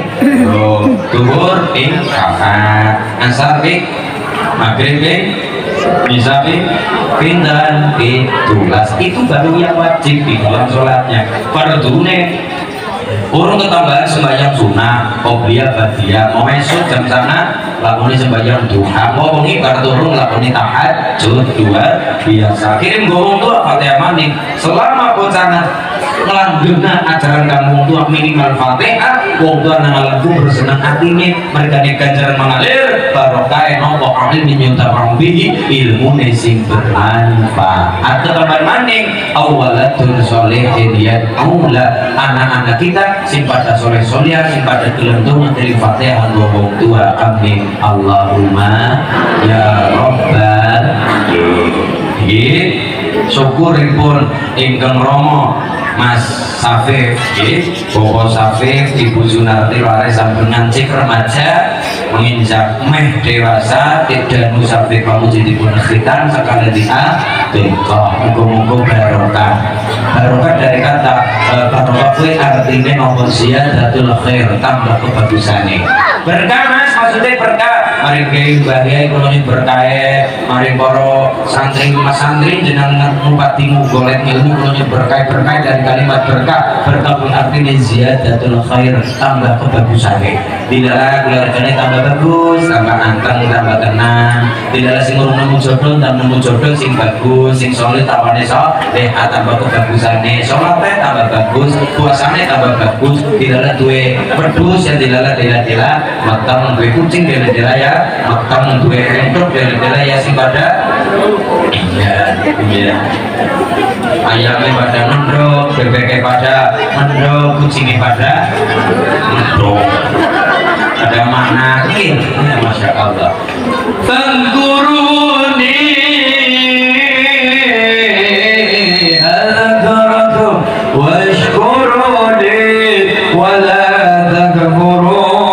Zuhur ing syafaat, asar ing maghrib ing misalnya pindah tulas, itu baru yang wajib di dalam sholatnya. Fardune urung ketambahan sembahyang sunnah, qobliyah, ba'diyah, mau esuk jam sana lakoni sembahyang duha, mau bengi bar turun lakoni tahajud dua biasa. Kirim ngomong tua Fatihah maning selama bocangan ngelanggengna ajaran kampung tua minimal Fatihah, wong tua nang lagu bersenang hatinya, mereka ganjaran mengalir barokah nopo alim menyuntapang bihi ilmu sing bermanfaat. Ketambahan maning awalatun solehin yad'ula, anak-anak kita sing pada soleh-soleh, sing pada gelendung dari Fatihah wong tua amin. Allahumma ya Rabbal alamin. Syukuripun ingkang Rama Mas Safif, Bapak Safif, Ibu Sunarti waris sampun ngancik remaja menginjak meh dewasa, tidak Safif pamujudipun khitan sekali dia bengkok. Muga-muga barokah. Barokah dari kata barokah kuwi artine napa ziyadatul khair, tambah kebagusane. Berkah Mas, maksudnya berkah. Mari kiai bahaya ekonomi berkah, mari para santri mas santri jenengan ngupati golek ilmu ekonomi berkah dari kalimat berkah. Berkah pun artinya ziyadatul khair, tambah kebagusannya. Tidaklah keluarganya tambah bagus, tambah anteng, tambah tenang. Tidaklah sing urung nemu jodoh, tambah nemu jodoh sing bagus, sing soleh tambah soleh, tambah kebagusannya. Sholatnya tambah bagus, puasanya tambah bagus. Tidaklah duwe pedus yang tidaklah matang duwe kucing tidaklah ya, matang duwe entok tidaklah ya sing pada iya ayamnya pada mendok, bebeknya pada mendok, kucingnya pada mendok. Ada makna ini, masya Allah. Fangkuruni adzkarakum washkuruni wala takfurun.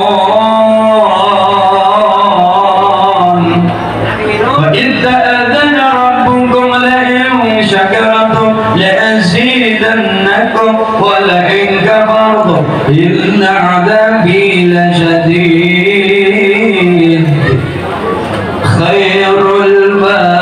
Wa idza adzana rabbukum la in syakartum la azidannakum wa la in kafartum inna 'adzabi lasyadid. Khairul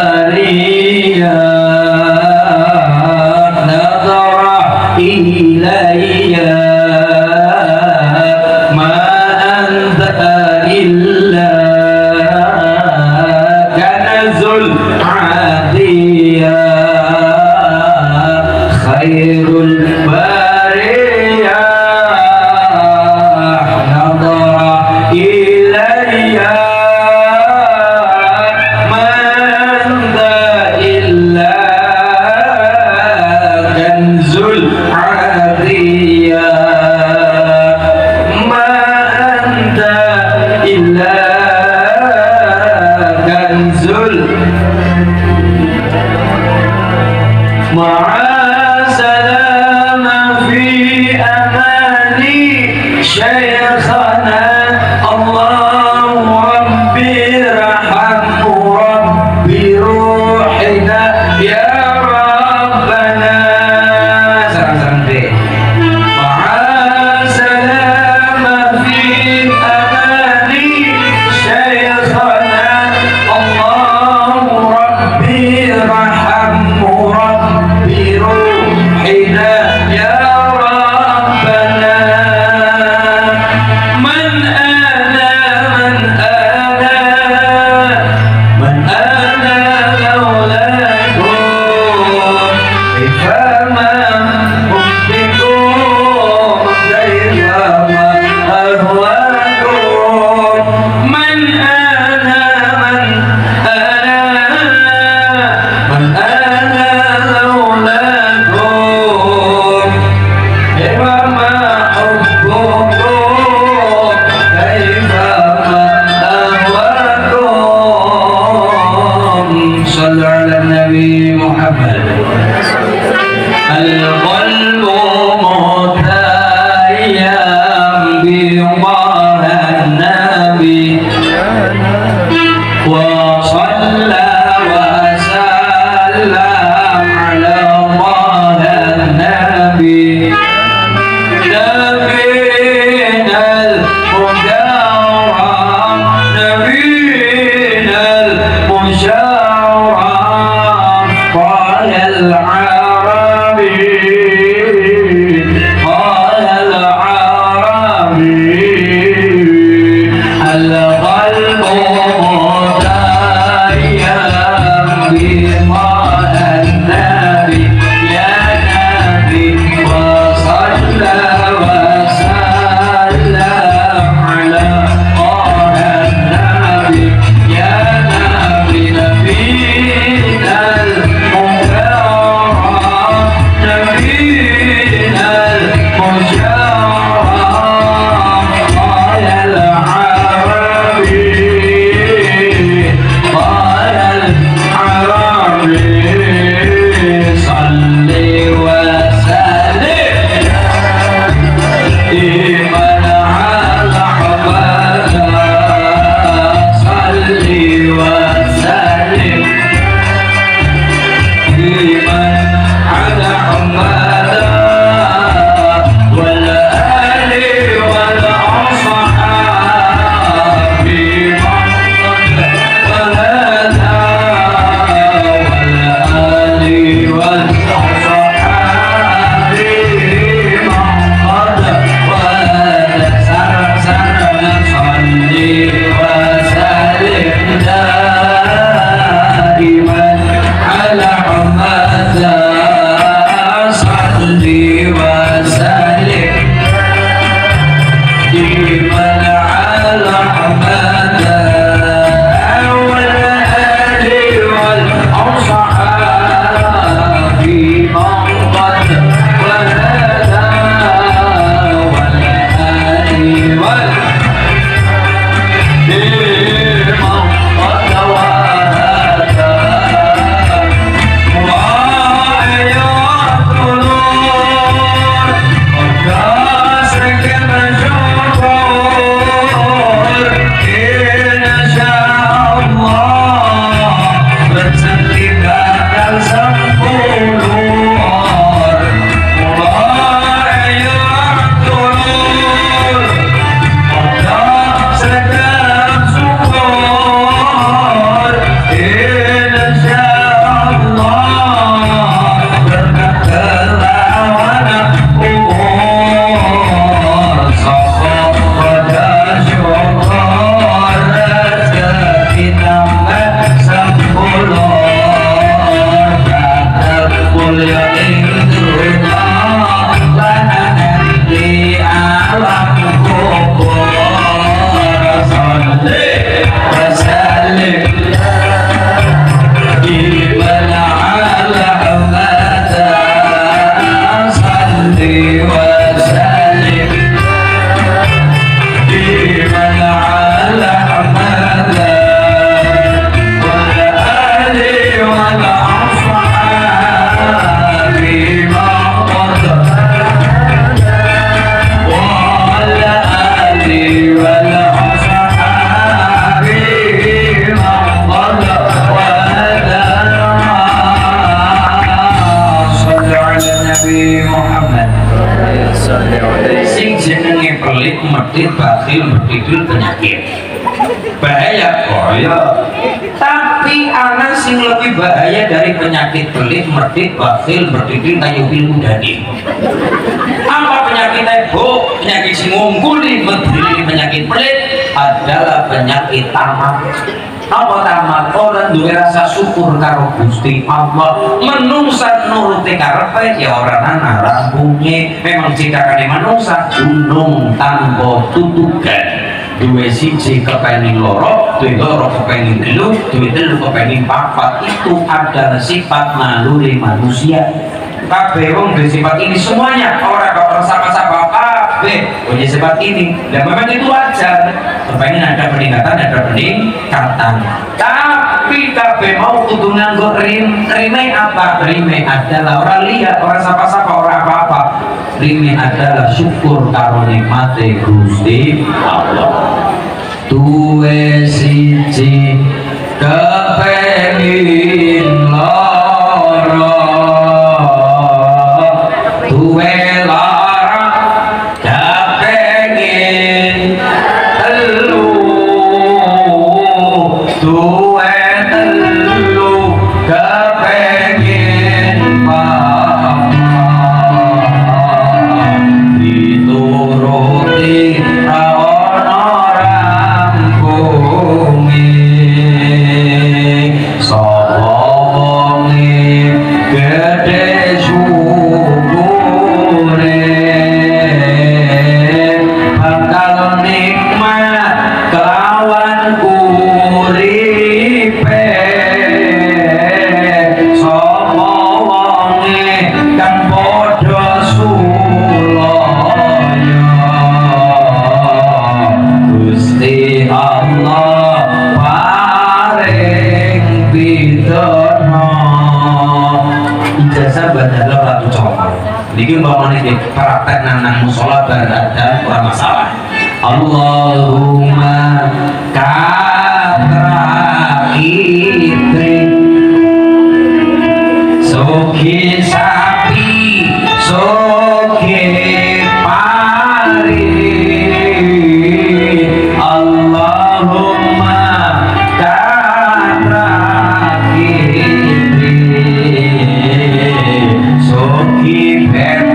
bakhil bertitil penyakit. Bahaya, tapi anak sing lebih bahaya dari penyakit pelit, merdek, bakhil, bertitil, kayu ilmu dadi. Apa penyakitnya? Penyakit sing ngungkuli, berdiri penyakit pelit adalah penyakit tamak. Apa tamat? Orang duwe rasa syukur karo Gusti Allah, menungsa nuruti karepe ya orang ana rampunge. Memang cikakane manungsa gunung tanpa tutukan, duwe siji kepengin loro, duwe loro kepengin telu, duwe telu kepengin papat. Itu adalah sifat naluri manusia. Kabeh wong duwe sifat ini semuanya, orang sama-sama punya sifat ini, dan memang itu wajar. Kepengen ada peningkatan, tapi kabeh mau kudu nganggo rime apa? Rime adalah orang lihat, orang sapa-sapa, orang apa-apa. Rime adalah syukur karo nikmate Gusti Allah. Duwe siji kepengin loro, duwe Niki umpamane iki praktek nang musala baradan ora masalah. Allahumma katrakitri soki sapi soki pari. Allahumma katrakitri soki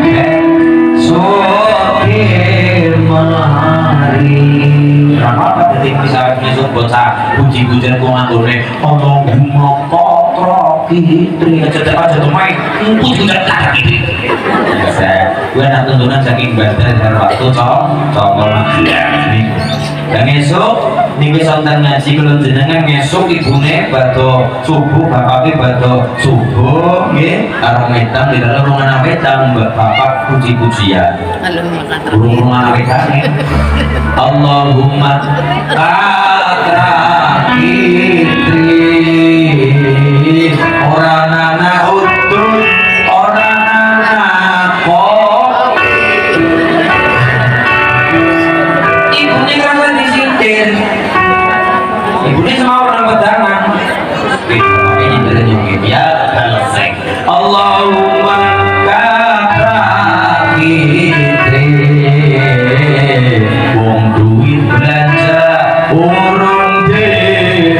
bisa besok bocah puji-pujian ku nganggone Allahumma katrakitri aja tuh main puji-pujian katrakitri. Gue nak tuntunan saking bandar dan waktu cokol magelang. Dan esok niki sonten ngaji kula jenengan ngesuk ibune badhe subuh bapake badhe subuh nggih karo wedang di dalam rumah wedang bapak puji-pujian. Rumah wedang. Allahumma katrakitri ora ana udut ora ana kok. Ibune kan disindir. Ibune sama orang pedangan. Makanya dari nyungkit ya selesai. Allahumma katrakitri wong duit belanja urung dhewe.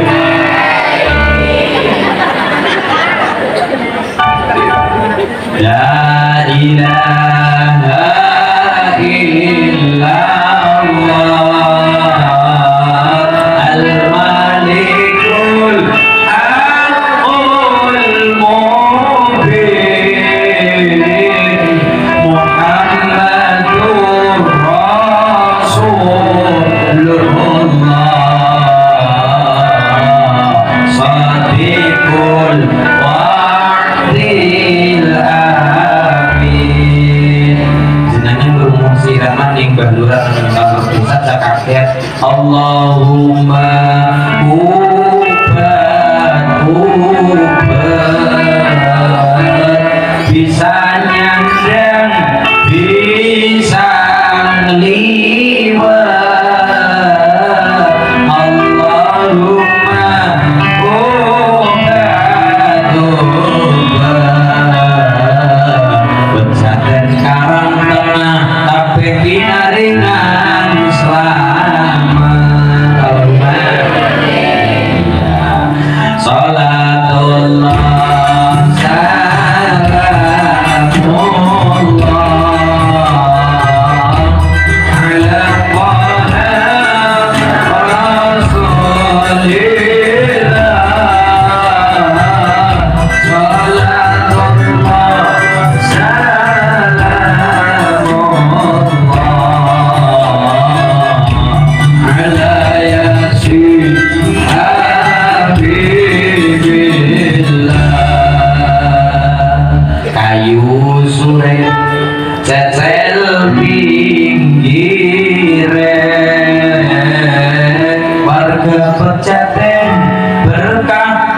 La ilaha illallah al-malikul haqqul mubin.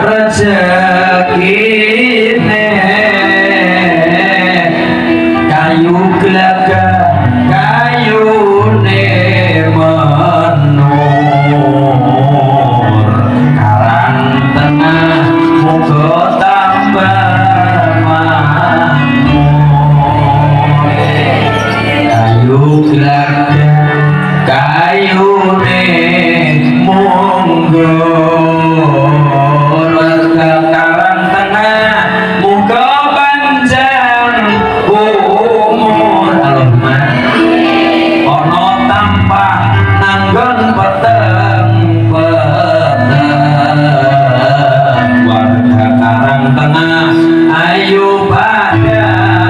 rezekine kayu gelaga kayune menur karang tengah muga tambah makmur kayu gelaga kayune munggur karang tengah muga panjang umur Allahumma ono tampah nanggon peteng warga karang tengah ayo pada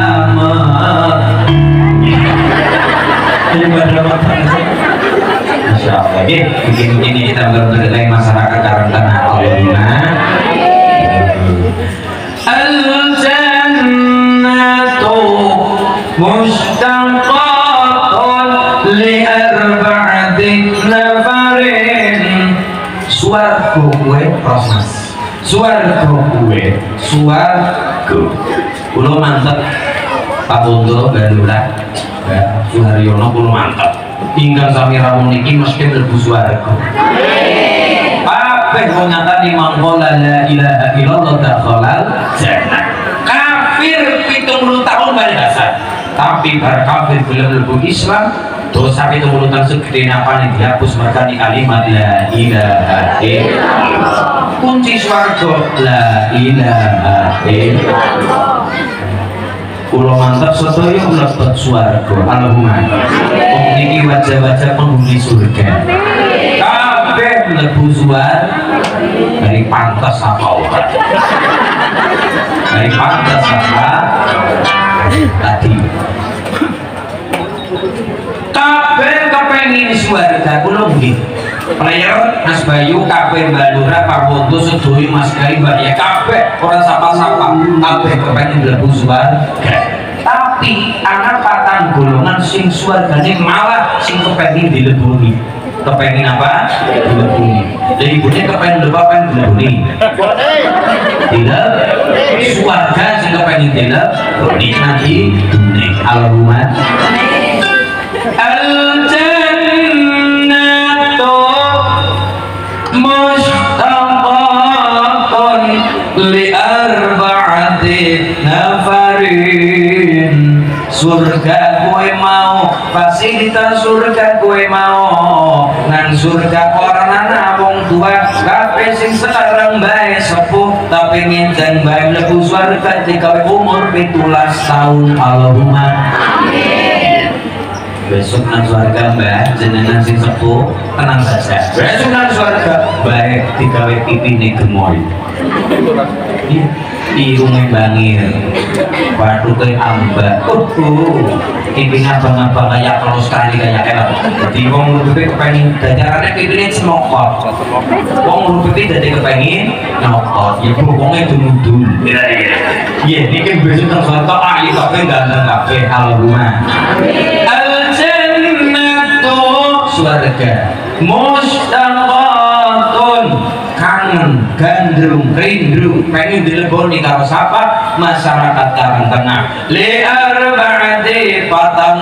Masya Allah, begini kita berdoa masyarakat karang tengah Allahumma al-jannatu mustaqatun li arba'ati nafarin suarga gue prosmas suarga gue suarga kulo mantep Pak Bondo Bandula Suharyono kulo mantep tinggal sami rawuh niki mesti mlebu swarga kabeh wong nyatani mangkola la ilaha illallah dakhalal jannah kafir 70 tahun balasan tapi bar kafir belum mlebu Islam dosa 70 tahun segede napane dihapus merkani kalimat la ilaha illallah kunci swarga la ilaha illallah kulo mantap sedaya mlebet swarga Allahumma wong niki wajah-wajah penghuni surga kabeh mlebu swarga dari pantas apa ora dari pantas apa tadi kabeh kepengin swarga kulo nggih player Mas Bayu kabeh Mbak Lura Pak Bondo sedaya Mas Gai Mbak ya kabeh ora sapa-sapa kabeh kepengin mlebu swarga tapi anak patang golongan sing swargane malah sing kepengin dileboni kepengin apa? dileboni jadi ibunya kepengin lho apa dileboni swarga sing kepengin dileboni nanti dunia Allahumma al-jannatu mustaqatun li arba'ati nafarin surga kowe mau fasilitas surga kowe mau nang surga orang anak wong tua kabeh sing sekarang bae sepuh tapi nginten bae mlebu surga digawe umur 17 tahun Allahumma amin besok nang surga mbak jenengan sing sepuh tenang saja besok nang surga baik digawe pipine gemoy irunge bangir bathuke ambak pipine abang-abang kayak kalau sekali kayak elok jadi wong ngrupi kepengin dadarane pipine semokot wong ngrupi dadi kepengin nyokot ya bokonge dumudul iya iki besok nang surga ayo kabeh ganteng kabeh Allahumma surga mustaqatun kangen gandrung rindu pengen dileboni karo sapa masyarakat Karang Tengah li arba'ati patang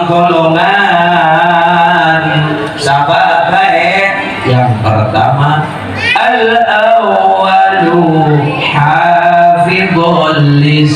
golongan sahabat baik yang pertama al-awwalu hafidhul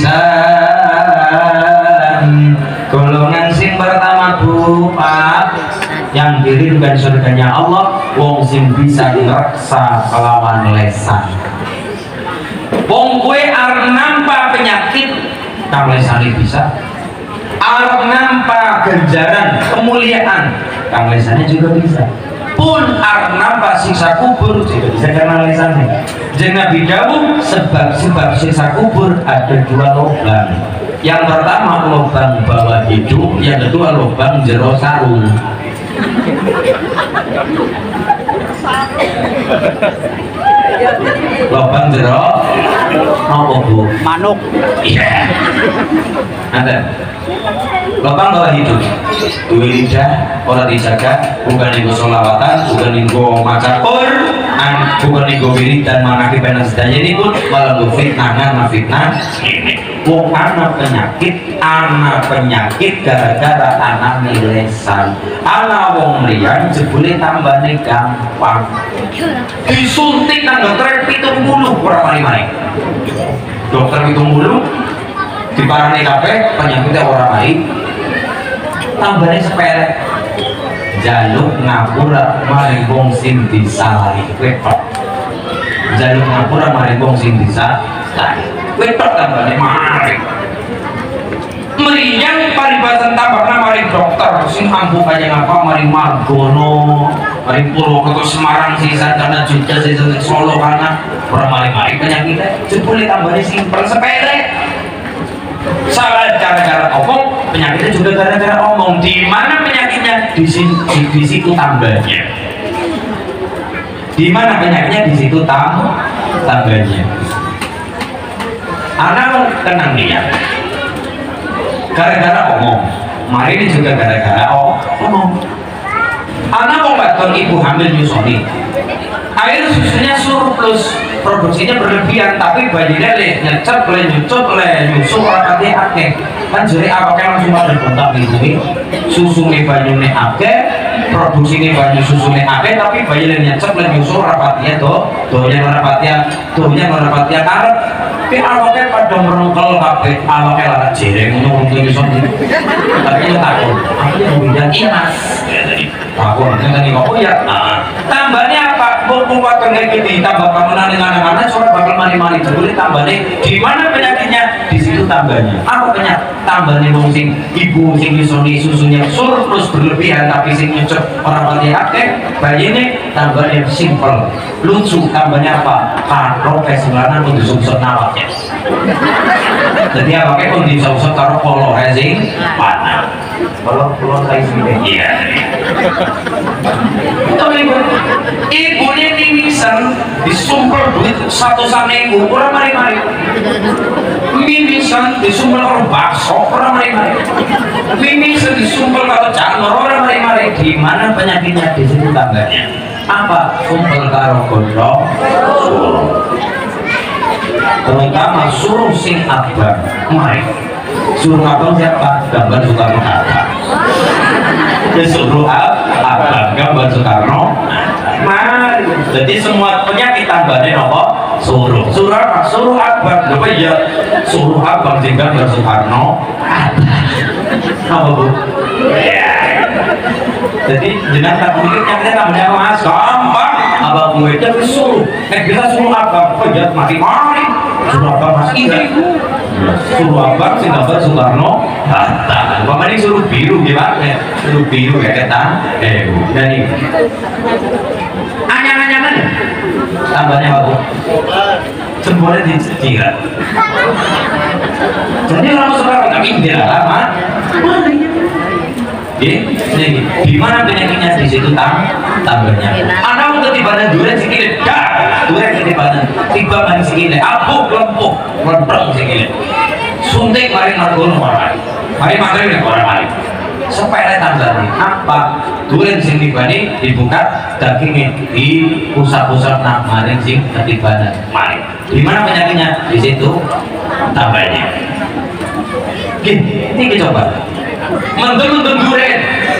lisan golongan sing pertama Pak yang dirindukan surganya Allah wong sing bisa ngreksa kelawan lesan wong kue arep nampa penyakit kang lesane bisa arep nampa ganjaran kemuliaan kang lesane juga bisa pun arep nampa siksa kubur juga bisa karena lesannya jeung Nabi dawuh sebab-sebab siksa kubur ada 2 lubang yang pertama lubang bawah hidung yang kedua lubang jero sarung lubang jero apa bu? Manuk iya ada lopang bawah hidung dua lidah orang dijaga bukan nego solawatan bukan nego maca Quran bukan nego wiridan manaki penas sedaya ini pun malah fitnah ini wong anak penyakit gara-gara anak milesan anak wong liyan jebule tambane gampang disuntik nang dokter 70 ora mari-mari dokter 70 diparani kabeh penyakitnya ora mari tambane sepele jaluk ngapura maring wong sing disalahi wetok jaluk ngapura maring wong sing disalahi wetok tambane mari meriang paribasan tambahna maring dokter sing ampuh kaya ngapa maring Margono maring Purwokerto Semarang sisan karena Jogja sisan Solo karena ora mari-mari penyakitnya jebule tambane simpel sepele salah gara-gara omong penyakitnya juga gara-gara omong di mana penyakitnya di situ tambahnya di mana penyakitnya di situ tambahnya anak tenang dia gara-gara omong mari ini juga gara-gara omong anak mau baton ibu hamil nyusoni air susunya surplus produksinya berlebihan tapi bayinya nyecep nyusu rapatnya akeh kan jadi apakah langsung ada bentak ini susunya banyune akeh produksinya banyu susunya akeh tapi bayinya nyecep nyusu rapatnya doanya rapatnya karep tapi awaknya pada merungkel kabeh awaknya lara jereng untuk nyusun tapi itu takut aku yang bilang iya mas aku nanti kok ya tambahnya apa buat kayak gitu tambah bangunan dengan anak-anak soalnya bakal mari-mari jebule tambahnya di mana penyakitnya di situ tambahnya apa penyakit tambahnya wong sing ibu sing nyusuni susunya surplus berlebihan tapi sing nyucuk orang mati akeh bayi ini tambahnya simple lucu tambahnya apa karo keselanan untuk sumsut nawaknya jadi apa kayak pun disumsut karo polo sing panah kalau saya sini iya ibunya mimisan disumpel duit 100.000 orang mari-mari mimisan disumpel orang bakso orang mari-mari mimisan disumpel kalau janur orang mari-mari di mana penyakitnya di situ tambahnya apa sumpel karo gondok terutama suruh sing abang mari suruh abang siapa gambar Soekarno Hatta suruh abang gambar Soekarno mari jadi semua penyakit tambahnya nopo suruh apa suruh abang apa ya suruh abang sing gambar Soekarno apa bu jadi jenang tak mungkin nyakitnya tambahnya apa mas gampang abang gue aja suruh bisa suruh abang apa ya mari suruh abang mas ini suruh abang sing gambar Soekarno Hatta pokoknya suruh biru gimana suruh biru ya kita dan ini anyang-anyangan tambahnya apa bu jempolnya dicirat jadi orang Soekarno tapi tidak lama di mana penyakitnya di situ tambahnya anak untuk tiba-tiba durian sikile durian tiba mari sikile abuk lempuk lemprong sikile suntik mari Margono mari mari sepele tambahnya apa durian sing tibane dibuka dagingnya di pusat-pusat nak mari sing ketibane mari di mana penyakitnya di situ tambahnya ini kita coba mendem durian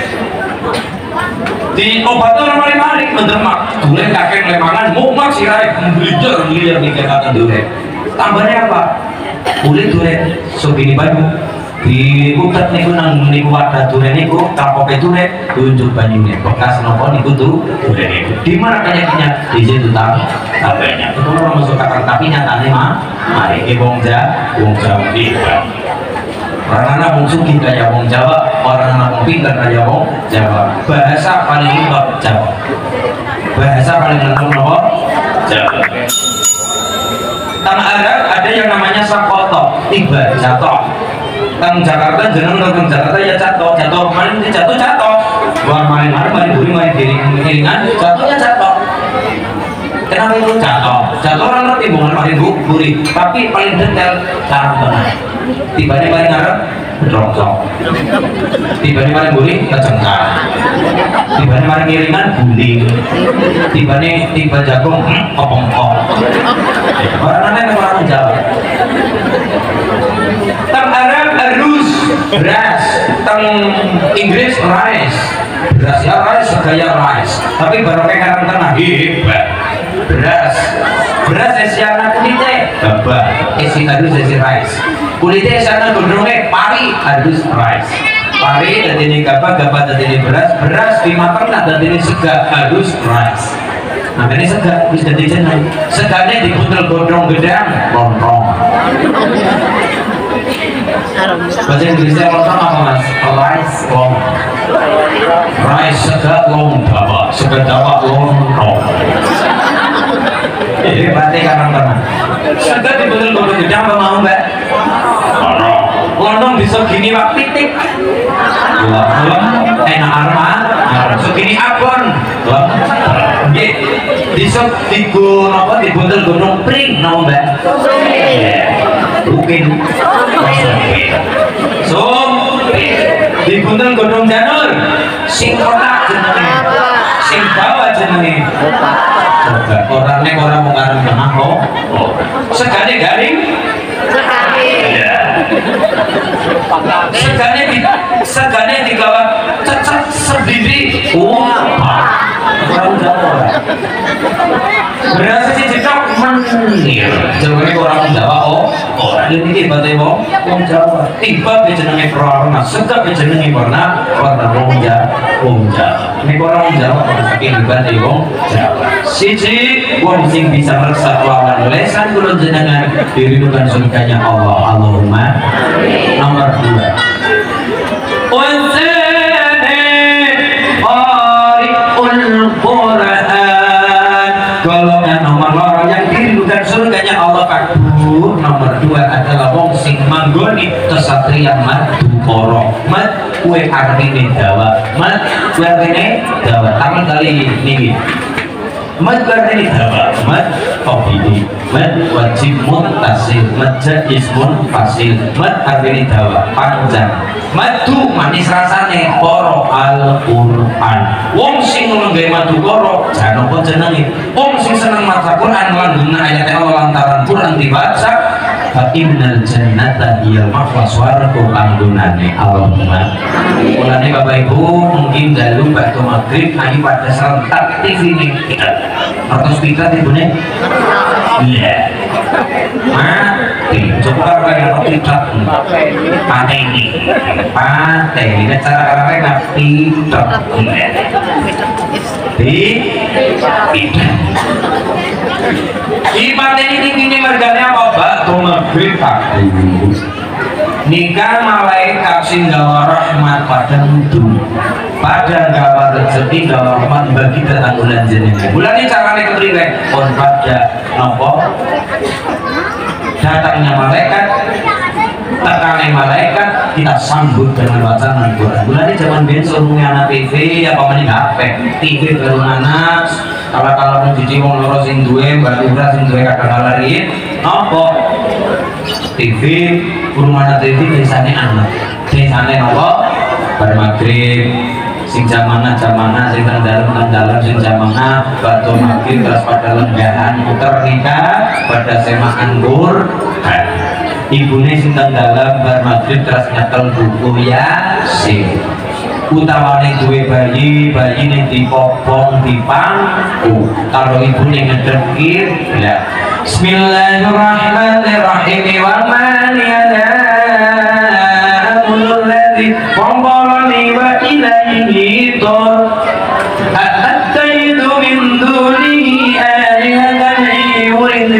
di obat orang mari-mari mendemak durian kakek lemangan mumak sirai membelijar nih kata durian tambahnya apa kulit durian sobini banyu di utat niku nang niku wadah durian niku kapoke durian tunjuk banyunya bekas nopo niku tuh durian itu di mana penyakitnya di situ tambahnya itu orang masuk kakak tapi nyatanya mari wong Jawa orang anak wong sugih kaya wong Jawa orang anak wong pinter kaya wong Jawa bahasa paling lengkap Jawa bahasa paling lengkap apa? Jawa tanah Arab ada yang namanya sakoto tiba jatuh tang Jakarta jeneng tang Jakarta ya jatuh maling jatuh buang maling giringan jatuhnya jatuh kenapa itu jatuh orang ngerti bukan maling buri tapi paling detail cara benar tiba-tiba paling ngarep rocok. Tiba-tiba maring guling kecengkar. Tiba-tiba maring ngiringan guling. Tiba jagung kopong-kop. Orang-orang orang Jawa. Teng Arab arus beras, teng Inggris rice. Beras ya rice segaya rice. Tapi baru kayak karang tengah hebat. Beras esiana kulitnya gabah, esi harus esi rice. Kulitnya esiana gondrongnya pari harus rice. Pari dan ini gabah dan ini beras dimakan dan ini sega harus rice. Nah ini sega bisa jadi jenang. Seganya diputel gondrong gedang lontong. Bahasa Inggrisnya lontong apa mas? Rice long. Rice sega long Jawa, sega Jawa lontong. Jadi berarti karena sega diputel gondrong gedang apa mau mbak? Lontong bisa gini wak titik. Enak arma, segini abon. Bisa digun apa dibuntel gunung pring nama mbak? Mungkin dibuntel gunung janur sing kotak jenenge sing bawa jenenge coba orangnya orang mau ngarang tengah segane garing segane digawat cecek sendiri orang Jawa berasa sih cecok menir jawabannya orang Jawa ini tiba-tiba orang Jawa tiba bejenengnya warna sega bejenengnya warna orang Jawa ini orang Jawa tapi tiba-tiba orang Jawa siji wong sing bisa meresap lawan lesan kulon jenengan dirindukan surganya Allah Allahumma. Nomor 2 golongan nomor loro yang dirindukan surganya Allah kabur. Nomor 2 adalah wong sing manggoni kesatria Madukara. Mad kue artine dawa. Mad kue artine dawa. Tangan kali niki. Mad artine dawa. Mad tauhid. Mad wajib muttasil. Mad ismun fasil. Mad artine dawa panjang. Madu manis rasane koro Al-Qur'an. Wong sing nglenggawe madu koro jan apa jenenge? Wong sing seneng maca Qur'an lan guna ayat Allah lantaran Qur'an dibaca fa innal jannata hiyal ma'wa swarga panggonane Allahumma. Mulane Bapak Ibu mungkin dalu bakto maghrib ayo pada serentak TV ini kita. Atau speaker ibune? Iya. Mati. Coba kalau tidak pateni. Ini cara karena tidak. Di pateni ini mergane apa batu maghrib nikah malaikat sing gawa rahmat pada nudu pada gawa rezeki gawa rahmat bagi tetanggulan jenengan. Bulan ini caranya kepriwe pun pada nopo datangnya malaikat tekannya malaikat kita sambut dengan wacana Al-Quran. Bulan ini zaman biasa suruhnya anak TV apa mana HP TV baru anak kalau mencuci wong loro sing duwe mbak Lura sing duwe kadang lari nopo TV rumah TV biasanya anak biasanya nopo pada maghrib sing jamana sing tang dalam sing jamana batu maghrib terus pada lenggahan muter nikah pada semak anggur ibune sing tang dalam bar maghrib terus nyetel buku Yasin utawane duwe bayi ning dipopong dipangku karo ibune ngedekir ya Bismillahirrahmanirrahim wa man yanamul ladzi qambarani wa ilayhi tur attaitu min dunihi alihatan yurid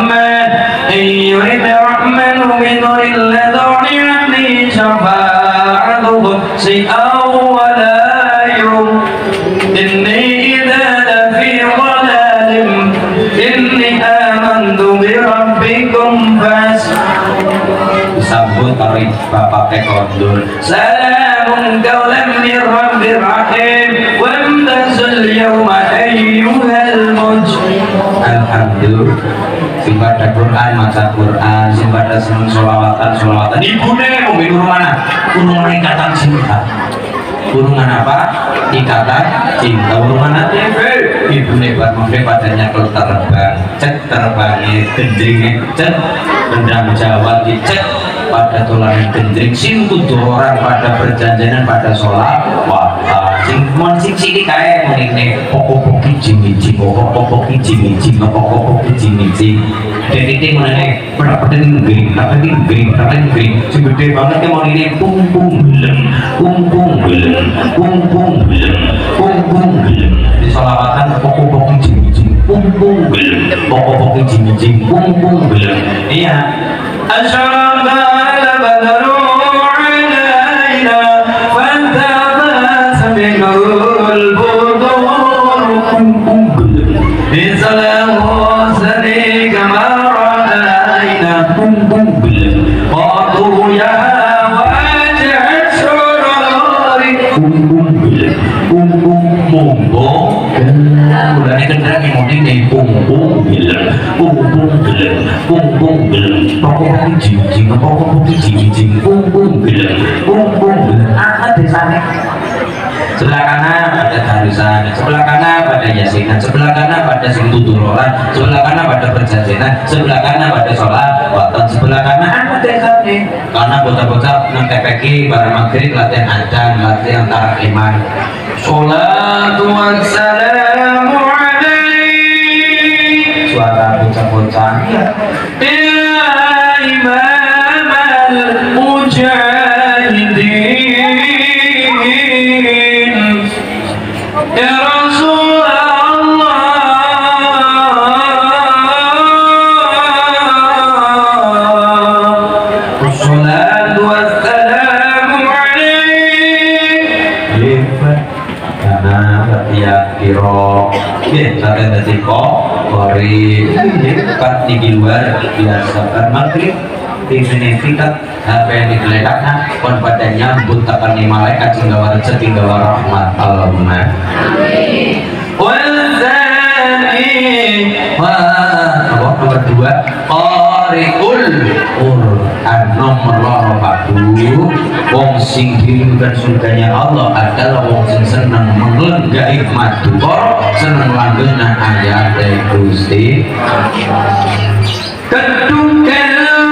rahman min nuril ladzi abdi syafa'atuhu si'aw wa la yum inni idza lafi dhalalim inni amantu bi rabbikum fas disambut tarik bapak kondur salamun qawlan min rabbir rahim wa amtazul yawma ayyuhal mujrimun alhamdulillah, sing pada Quran maca Quran, sing pada seneng sholawatan ibune mau minum mana urungan ikatan cinta, urungan apa ikatan cinta, urungan TV ibune buat mungkin padanya kalau terbang cek terbangnya gendringnya cek rendang Jawa cek pada tulanan gendring sintu orang pada perjanjian pada sholat sing mon sing sini kae menine pokok jimi-jimi pokok jimi-jimi pokok jimi-jimi dene menene pedeng gring sing gede banget ke menine pung belem di sholawatan pokok jimi-jimi pung belem pokok jimi-jimi pung belem iya asyhadu alla badru alaina sebelah kanan pada tarisan, sebelah kanan pada yasinan, sebelah kanan pada sing tuturolan, sebelah kanan pada perjanjian, sebelah kanan pada sholat watan, sebelah kanan karena bocah-bocah nang TPQ pada maghrib latihan adzan, latihan tarakiman. Sholatu wassalamu alaihi, suara bocah-bocah ya imam al-mujahidin ya Rasulullah, wassalatu wassalamu alaihi. Karena latihan kiro latihan tadi kok kori dekat di luar biasa kan maghrib di sini kita apa yang digeletakkan kon pada nyambut takkan ni malaikat hingga warajat hingga warahmat Allahumma amin. Nomor 2 qari'ul Quran, nomor 4 wong sing dirindukan surganya Allah adalah wong sing seneng menglenggai madukor, seneng langgenan ayat Gusti kedukan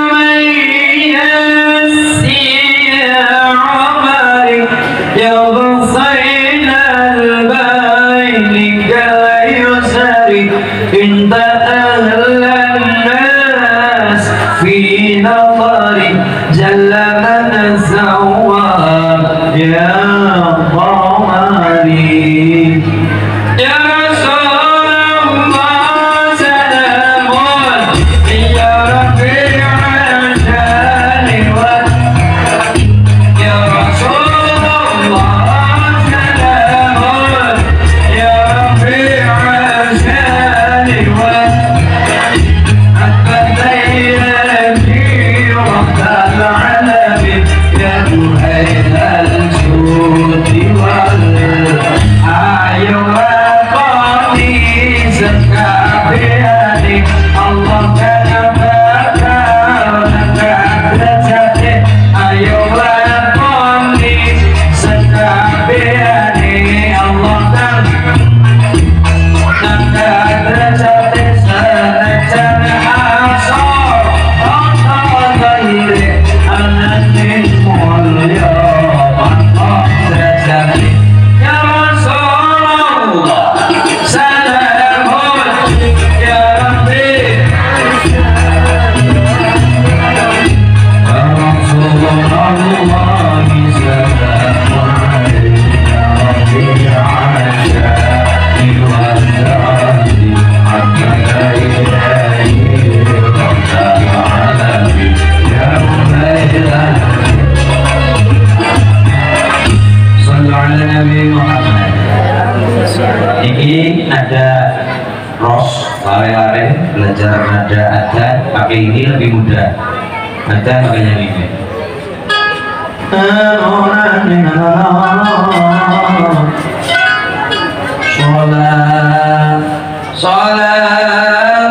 lare-lare belajar nada adzan pakai ini lebih mudah. Adzan pakainya ini. Sholat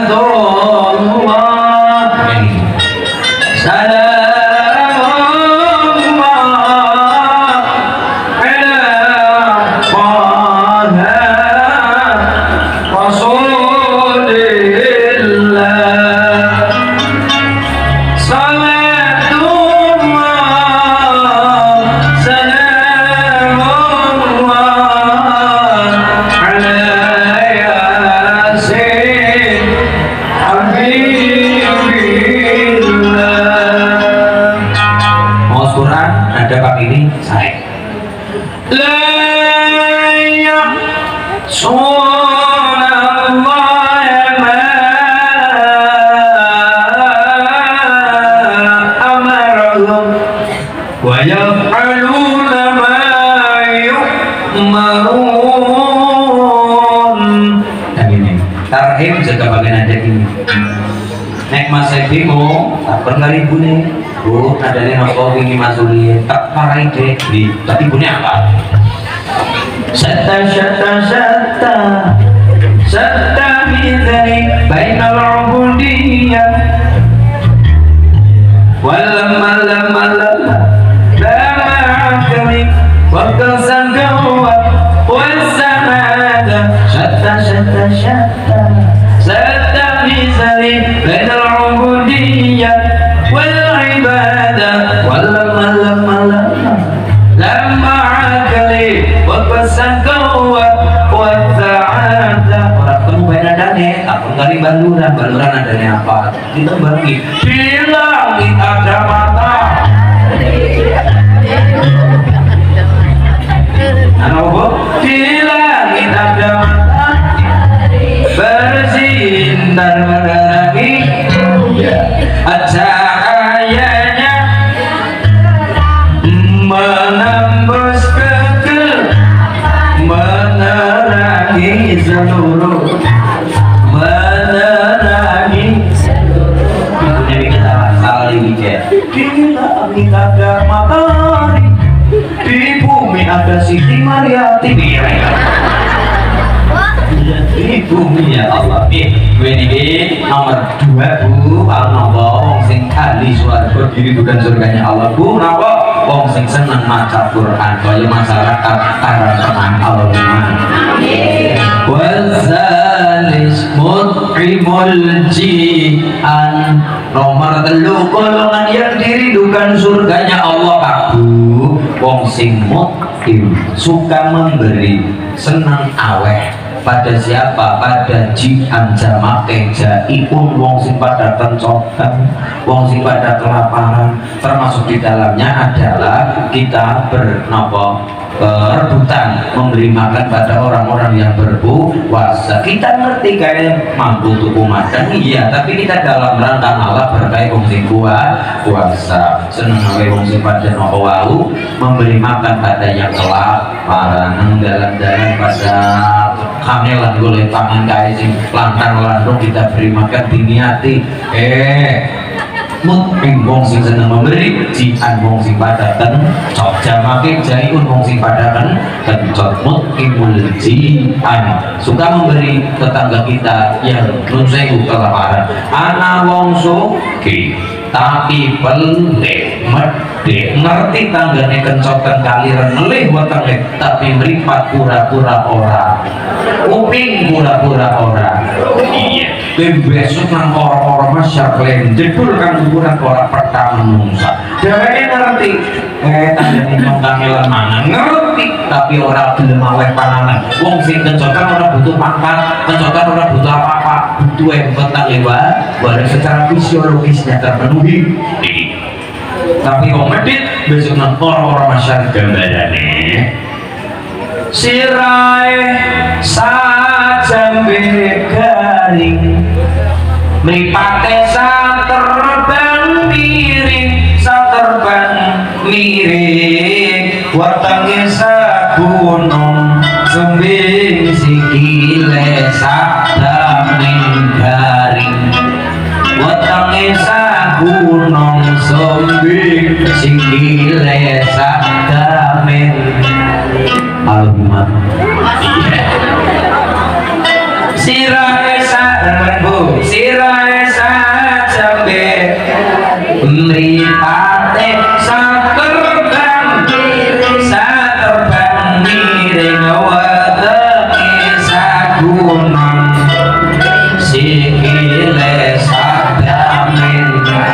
wa yaf'aluna ma yu'marun. Yang ini tarhim jaga bagian aja ini. Nek Mas Ebi mau tak pernah ribu nih. Bu, adanya nopo ini masuli tak parai deh. Tapi punya apa? Shatta mizani bainal ubudiyah walamma lama akami wakal sanggawa wasamada shatta mizani bainal ubudiyah wal ibadah walamma lama akali wakal sanggawa wasa'ada. Orang temu beda dane tak penggali baluran adanya apa kita bagi di langit ada mata apa di langit ada mata bersinar menerangi cahayanya menembus kegel menerangi seluruh ibunya kita salah ini kayak di langit ada matahari di bumi ada Siti Mariati di bumi ya Allah. Gue ini nomor 2 bu, kalau nopo wong sing ahli swarga dirindukan surganya Allah bu, nopo wong sing seneng maca Quran kaya masyarakat karangan Allahumma wazalis mut'imul ji'an. Nomor 3 golongan yang dirindukan surganya Allah kabu wong sing mut'im suka memberi senang aweh pada siapa? Pada ji'an jamake jaipun wong sing pada kencokan wong sing pada kelaparan. Termasuk di dalamnya adalah kita berebutan memberi makan pada orang-orang yang berpuasa. Kita ngerti kayak mampu tuku makan iya, tapi kita dalam rangka Allah berkait wong sing puasa seneng awe wong sing pada nopo wau memberi makan pada yang kelaparan dalam-dalam pada kamelan golek pangan kae sing lantang landung kita beri makan diniati mut'im wong sing seneng memberi ji'an wong sing pada kencot jamake jaiun wong sing pada kencot mut'imul ji'an suka memberi tetangga kita yang nun sewu kelaparan ana wong sugih tapi pelik medhe ngerti tanggane kencotan kaliran nelih wetenge tapi mripat pura-pura ora kuping pura-pura ora iya besok nang orang-orang masyarakat jedul kan ukuran orang pertama menungsa dheweke ngerti tanggane nyong kangelan mangan ngerti tapi ora gelem aweh panganan wong sing kencotan ora butuh makan kencotan ora butuh apa-apa butuh empetang lewat bareng secara fisiologisnya terpenuhi tapi wong medit besok nang orang-orang masyarakat gambarane sirai sajambe garing mripate saterbang miring wetenge sagunung sumbing sikile sadaming garing wetenge sagunung sumbing sikile sadaming Allahumma sirahe sarebu sirahe sajambe mripate saterbang miring wetenge sagunung sikile sadamen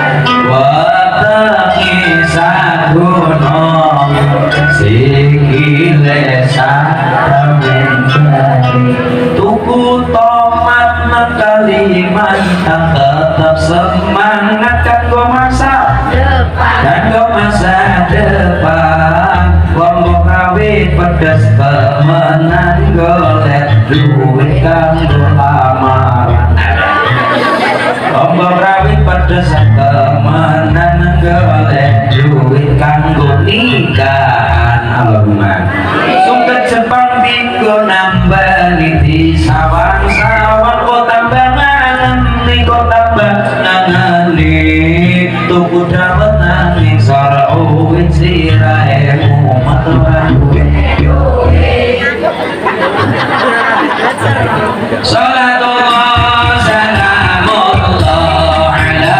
wetenge sagunung sikile sadamen tuku to rawit pada temenan golek duit kanggo nikahan Allahumma sumpet Jepang tiga nambah di sawang-sawang kok tambah ngani kok tambah ngani tuku dawet nanging sara uwit sirahe mumet Salatullah salamullah ala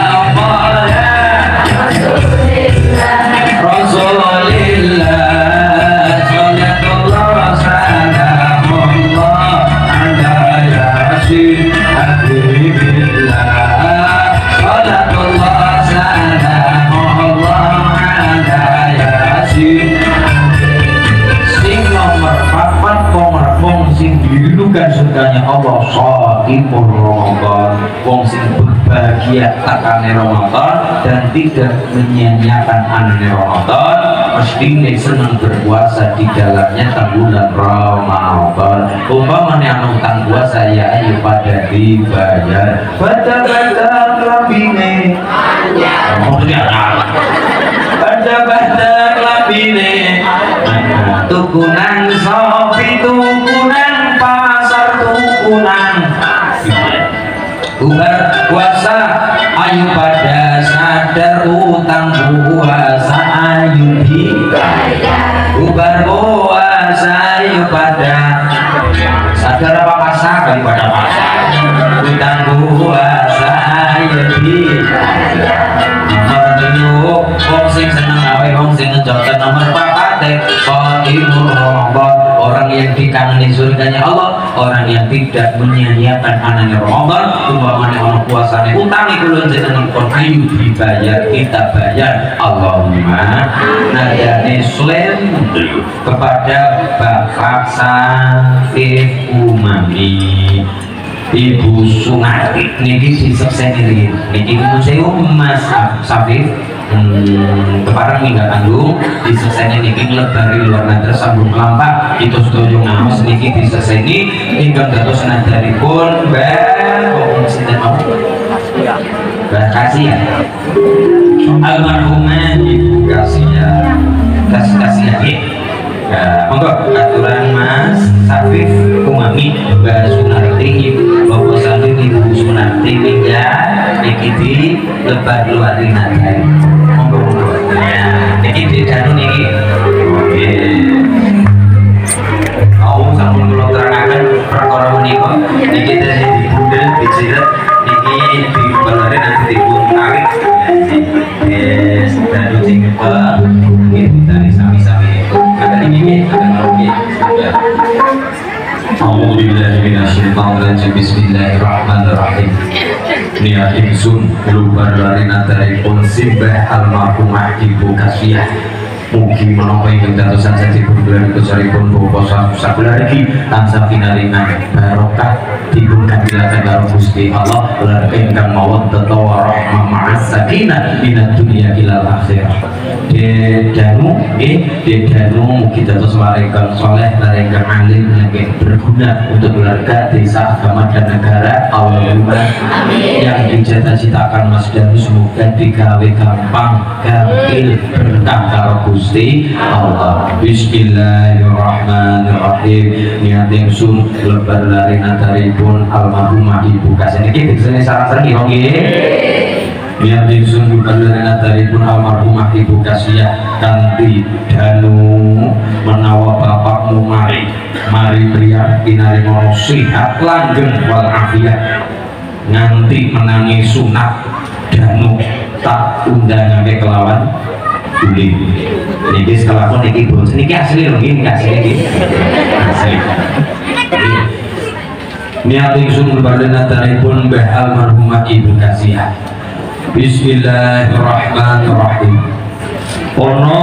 Rasulillah Salatullah salamullah ala yasin habibillah Salatullah salamullah ala yasin sing nomor 4 wong sing dirindukan surganya Allah shahimur Ramadan wong sing berbahagia takane Ramadan dan tidak menyia-nyiakan anane Ramadan mesti senang berpuasa di dalamnya bulan Ramadan umpamanya anu utang puasa ya ayo pada dibayar baca-baca labine baca-baca labine tukunan sopi tukunan pasar tukunan ubar puasa ayo pada sadar utang puasa ayo dibayar ubar puasa ayo pada sadar apa pasar daripada pasar utang puasa ayo dibayar nomor 7 wong sing seneng awe wong sing ngejoten nomor 4 Qadimul Ramadan orang yang dikangeni surganya Allah orang yang tidak menyia-nyiakan anaknya Ramadan umpamanya orang puasane utangi kula jenengan pun ayo dibayar kita bayar Allahumma nadane slen kepada Bapak Safif Umami Ibu Sungati niki disekseni niki museum Mas Safif keparang minggat tanggung disekseni niki lebari luar nadar sambung kelampak itu setuju ngawas niki disekseni hingga dados nadaripun mbak sinten mau mbak Kasihan almarhumah Ibu Kasihan monggo aturan Mas Safif Umami Mbak Sunarti Bapak Safif Ibu Sunarti hingga niki di lebar luar nadar monggo ya niki di danu niki oke mau sampun kula terangaken perkara menika niki dadi dibundel dijiret niki dibalare nanti dibungkari yes danu sing apa nggih dari sami-sami ada niki ada niki Alhamdulillah minasyaitonir bismillahirrahmanirrahim niat ingsun lubar lari nadaripun simbah almarhumah Ibu Kasiah mugi menapa ingkang dadosan saji bulan kesaripun bapa sakularigi tansah pinaringan barokah dipun kabilaken karo Gusti Allah lan ingkang mawaddah warahmah ma'as sakinah minad dunya ilal akhirah dedanu dedanu mugi dados maringkang saleh maringkang alim yang berguna untuk keluarga desa agama dan negara Allahumma amin yang dicita-citakan Mas Danu semoga digawe gampang gampil berkah karo Gusti Allah. Bismillahirrahmanirrahim. Niat ingsun lebar lari nadaripun almarhumah Ibu Kasiah niki disene sareng nggih nggih. Niat ingsun lebar lari nadaripun almarhumah Ibu Kasiah kanthi danu menawa bapakmu mari priya pinaringa sehat langgeng wal afiat nganti menangi sunat danu tak undangake kelawan Juli niki sekalipun niki bos niki asli lho niki asli asli niat ingsun lebaran nadaripun mbah almarhumah Ibu Kasiah bismillahirrahmanirrahim ono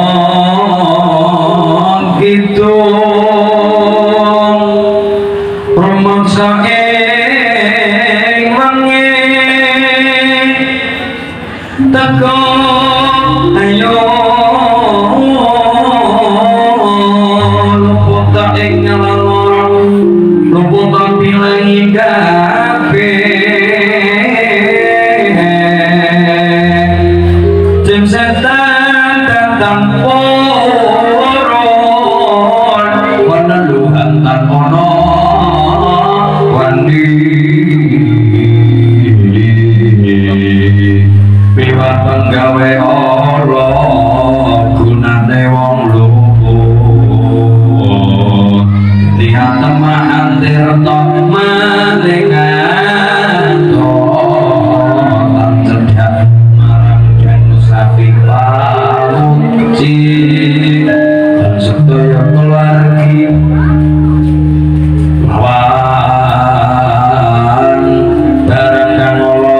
gitu rumangsa ing wengi teko ayo luput bilangi kabeh tanpa peneluhan tanpa wandi biwa penggawe Allah gunane wong luput niat temahan tirta malingan tan cedak marang janu sapi pamuji dan sedaya keluargi lawan barang kang Allah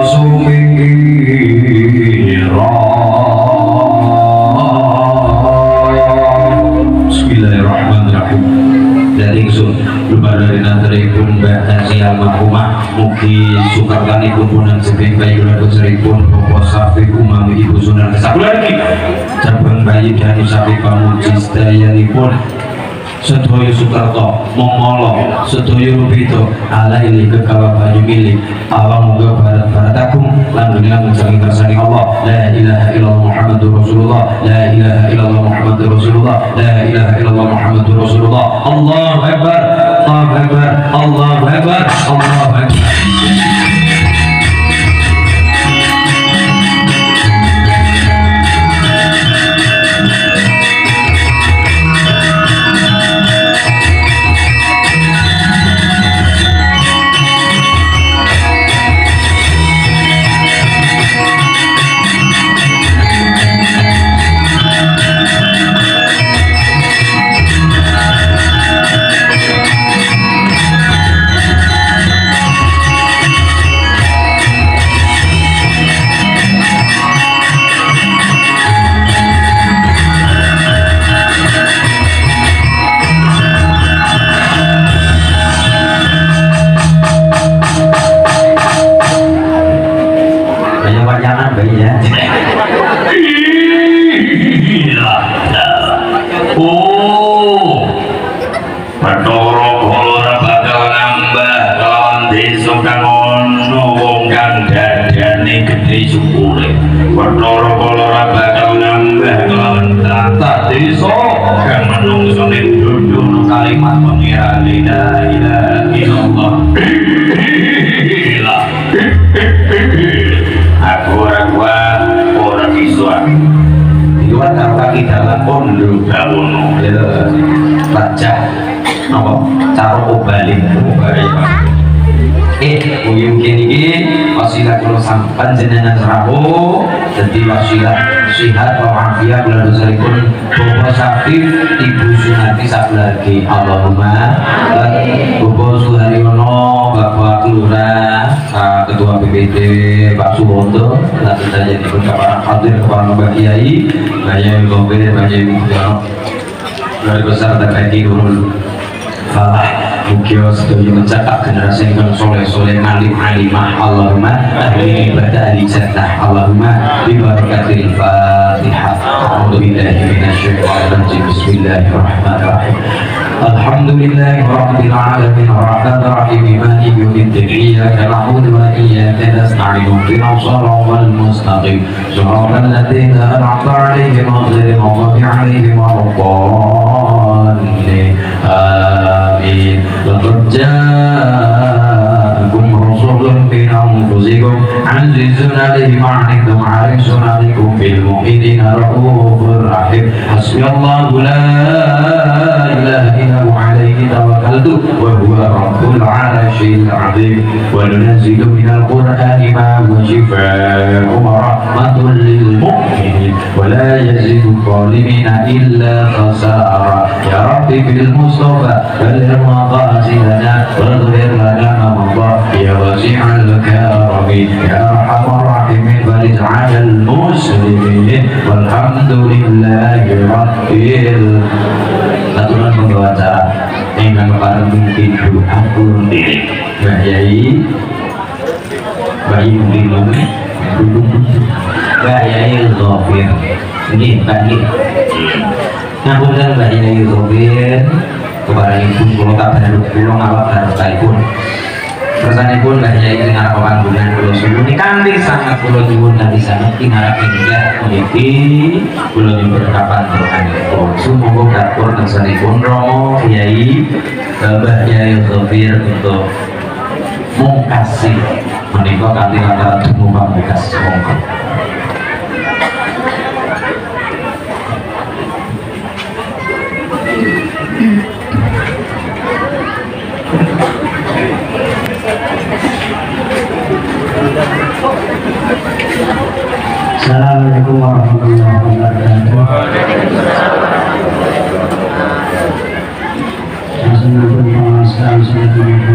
sumira. Bismillahirrahmanirrahim. Dari ingsun lumadari nantaripun Mbak Tansia Almarhumah mugi sukartanipun punan sedih bayi kula seripun Bapak Safi Umami Ibu Sunan Kesakulargi cabang bayi dan Safi Pamuji sedayanipun sedaya Sukarto Momolo sedaya Rubito ala ini kekawa banyu milik Allah moga barat agung langgeng saking kersani Allah la ilaha illallah Muhammadur Rasulullah la ilaha illallah Muhammadur Rasulullah la ilaha illallah Muhammadur Rasulullah Allahu Akbar Allahu Akbar Allahu Akbar Allahu Akbar. Kalimat pengira la ilaha illallah aku orang kuat orang iswa itu kan kaki dalam pondok daun baca apa cara obalik mungkin ini wasilah kalau sampan jenengan serahu jadi wasilah sihat wa'afiyah bulan dosaripun Bapak Syafif Ibu Sunati Sablagi Allahumma Bapak Suharyono Bapak Lurah Ketua BPD Pak Suwondo dan saja di kepada hadir kepada Mbak Kiai Mbak Yai Gombe Mbak Yai Mujono dari besar terkait Nurul Falah Mugio sedaya mencetak generasi yang soleh-soleh alim-alimah Allahumma ahli ibadah ahli jannah Allahumma bibarakatil Fatihah. A'udzubillahi minasyaitonir rajim. Bismillahirrahmanirrahim. Alhamdulillahi rabbil alamin arrahmanir rahim maliki yaumiddin iyyaka na'budu wa iyyaka nasta'in ihdinas siratal mustaqim siratal ladzina an'amta 'alaihim ghairil maghdubi 'alaihim waladdallin. Amin. Laqad ja'akum rasulun min anfusikum 'azizun 'alaihi ma 'anittum 'harisun 'alaikum bil mu'minina ra'ufur rahim. Hasbiyallahu la ilaha illa huwa 'alaihi tawakkaltu wa huwa rabbul 'arsyil 'azim. Wa nunazzilu minal qur'ani ma huwa shifaa'un wa rahmatun lil mu'minin wa la yazidu adh-dhalimina illa khasara. Ya Rabbi bil Mustafa balligh maqasidana waghfir lana ma madha ya wasi'al karami ya arhamar rahimin barik 'alal muslimin walhamdulillahi rabbil aturan pembawa acara ingkang kepareng mungkin doa pun diri Mbak Yai Mbak Yai Zofir ini Mbak Yai ngapunten Mbak Yai Zofir kepada ibu kalau tak ada pulang awak harus telepon Kersanipun Mbah Yai dengan panggungan kula suwun kanthi sangat kula nyuwun kanthi sanget tinarap inggih puniki kula nyuwun berkapan doanipun sumuga katur kersanipun Rama Kyai Mbah Yai Dhafir untuk mungkasi menika kanthi lantaran temu pamungkas monggo. Assalamualaikum warahmatullahi wabarakatuh. Assalamualaikum warahmatullahi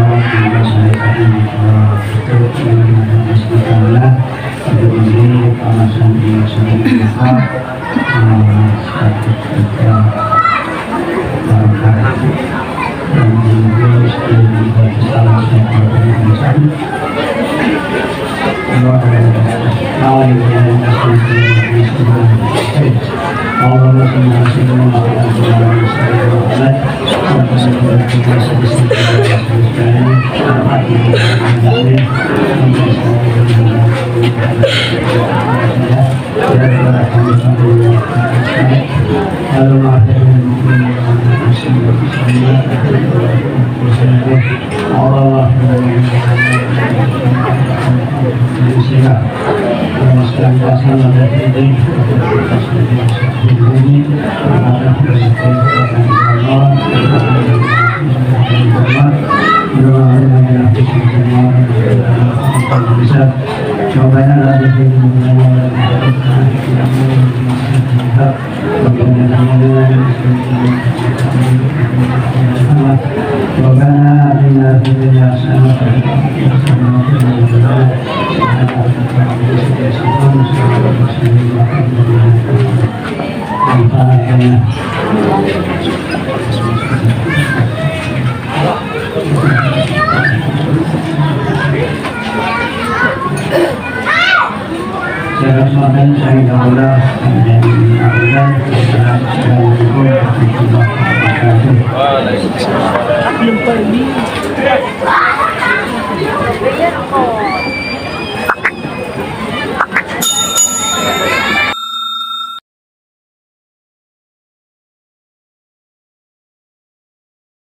Belum pergi.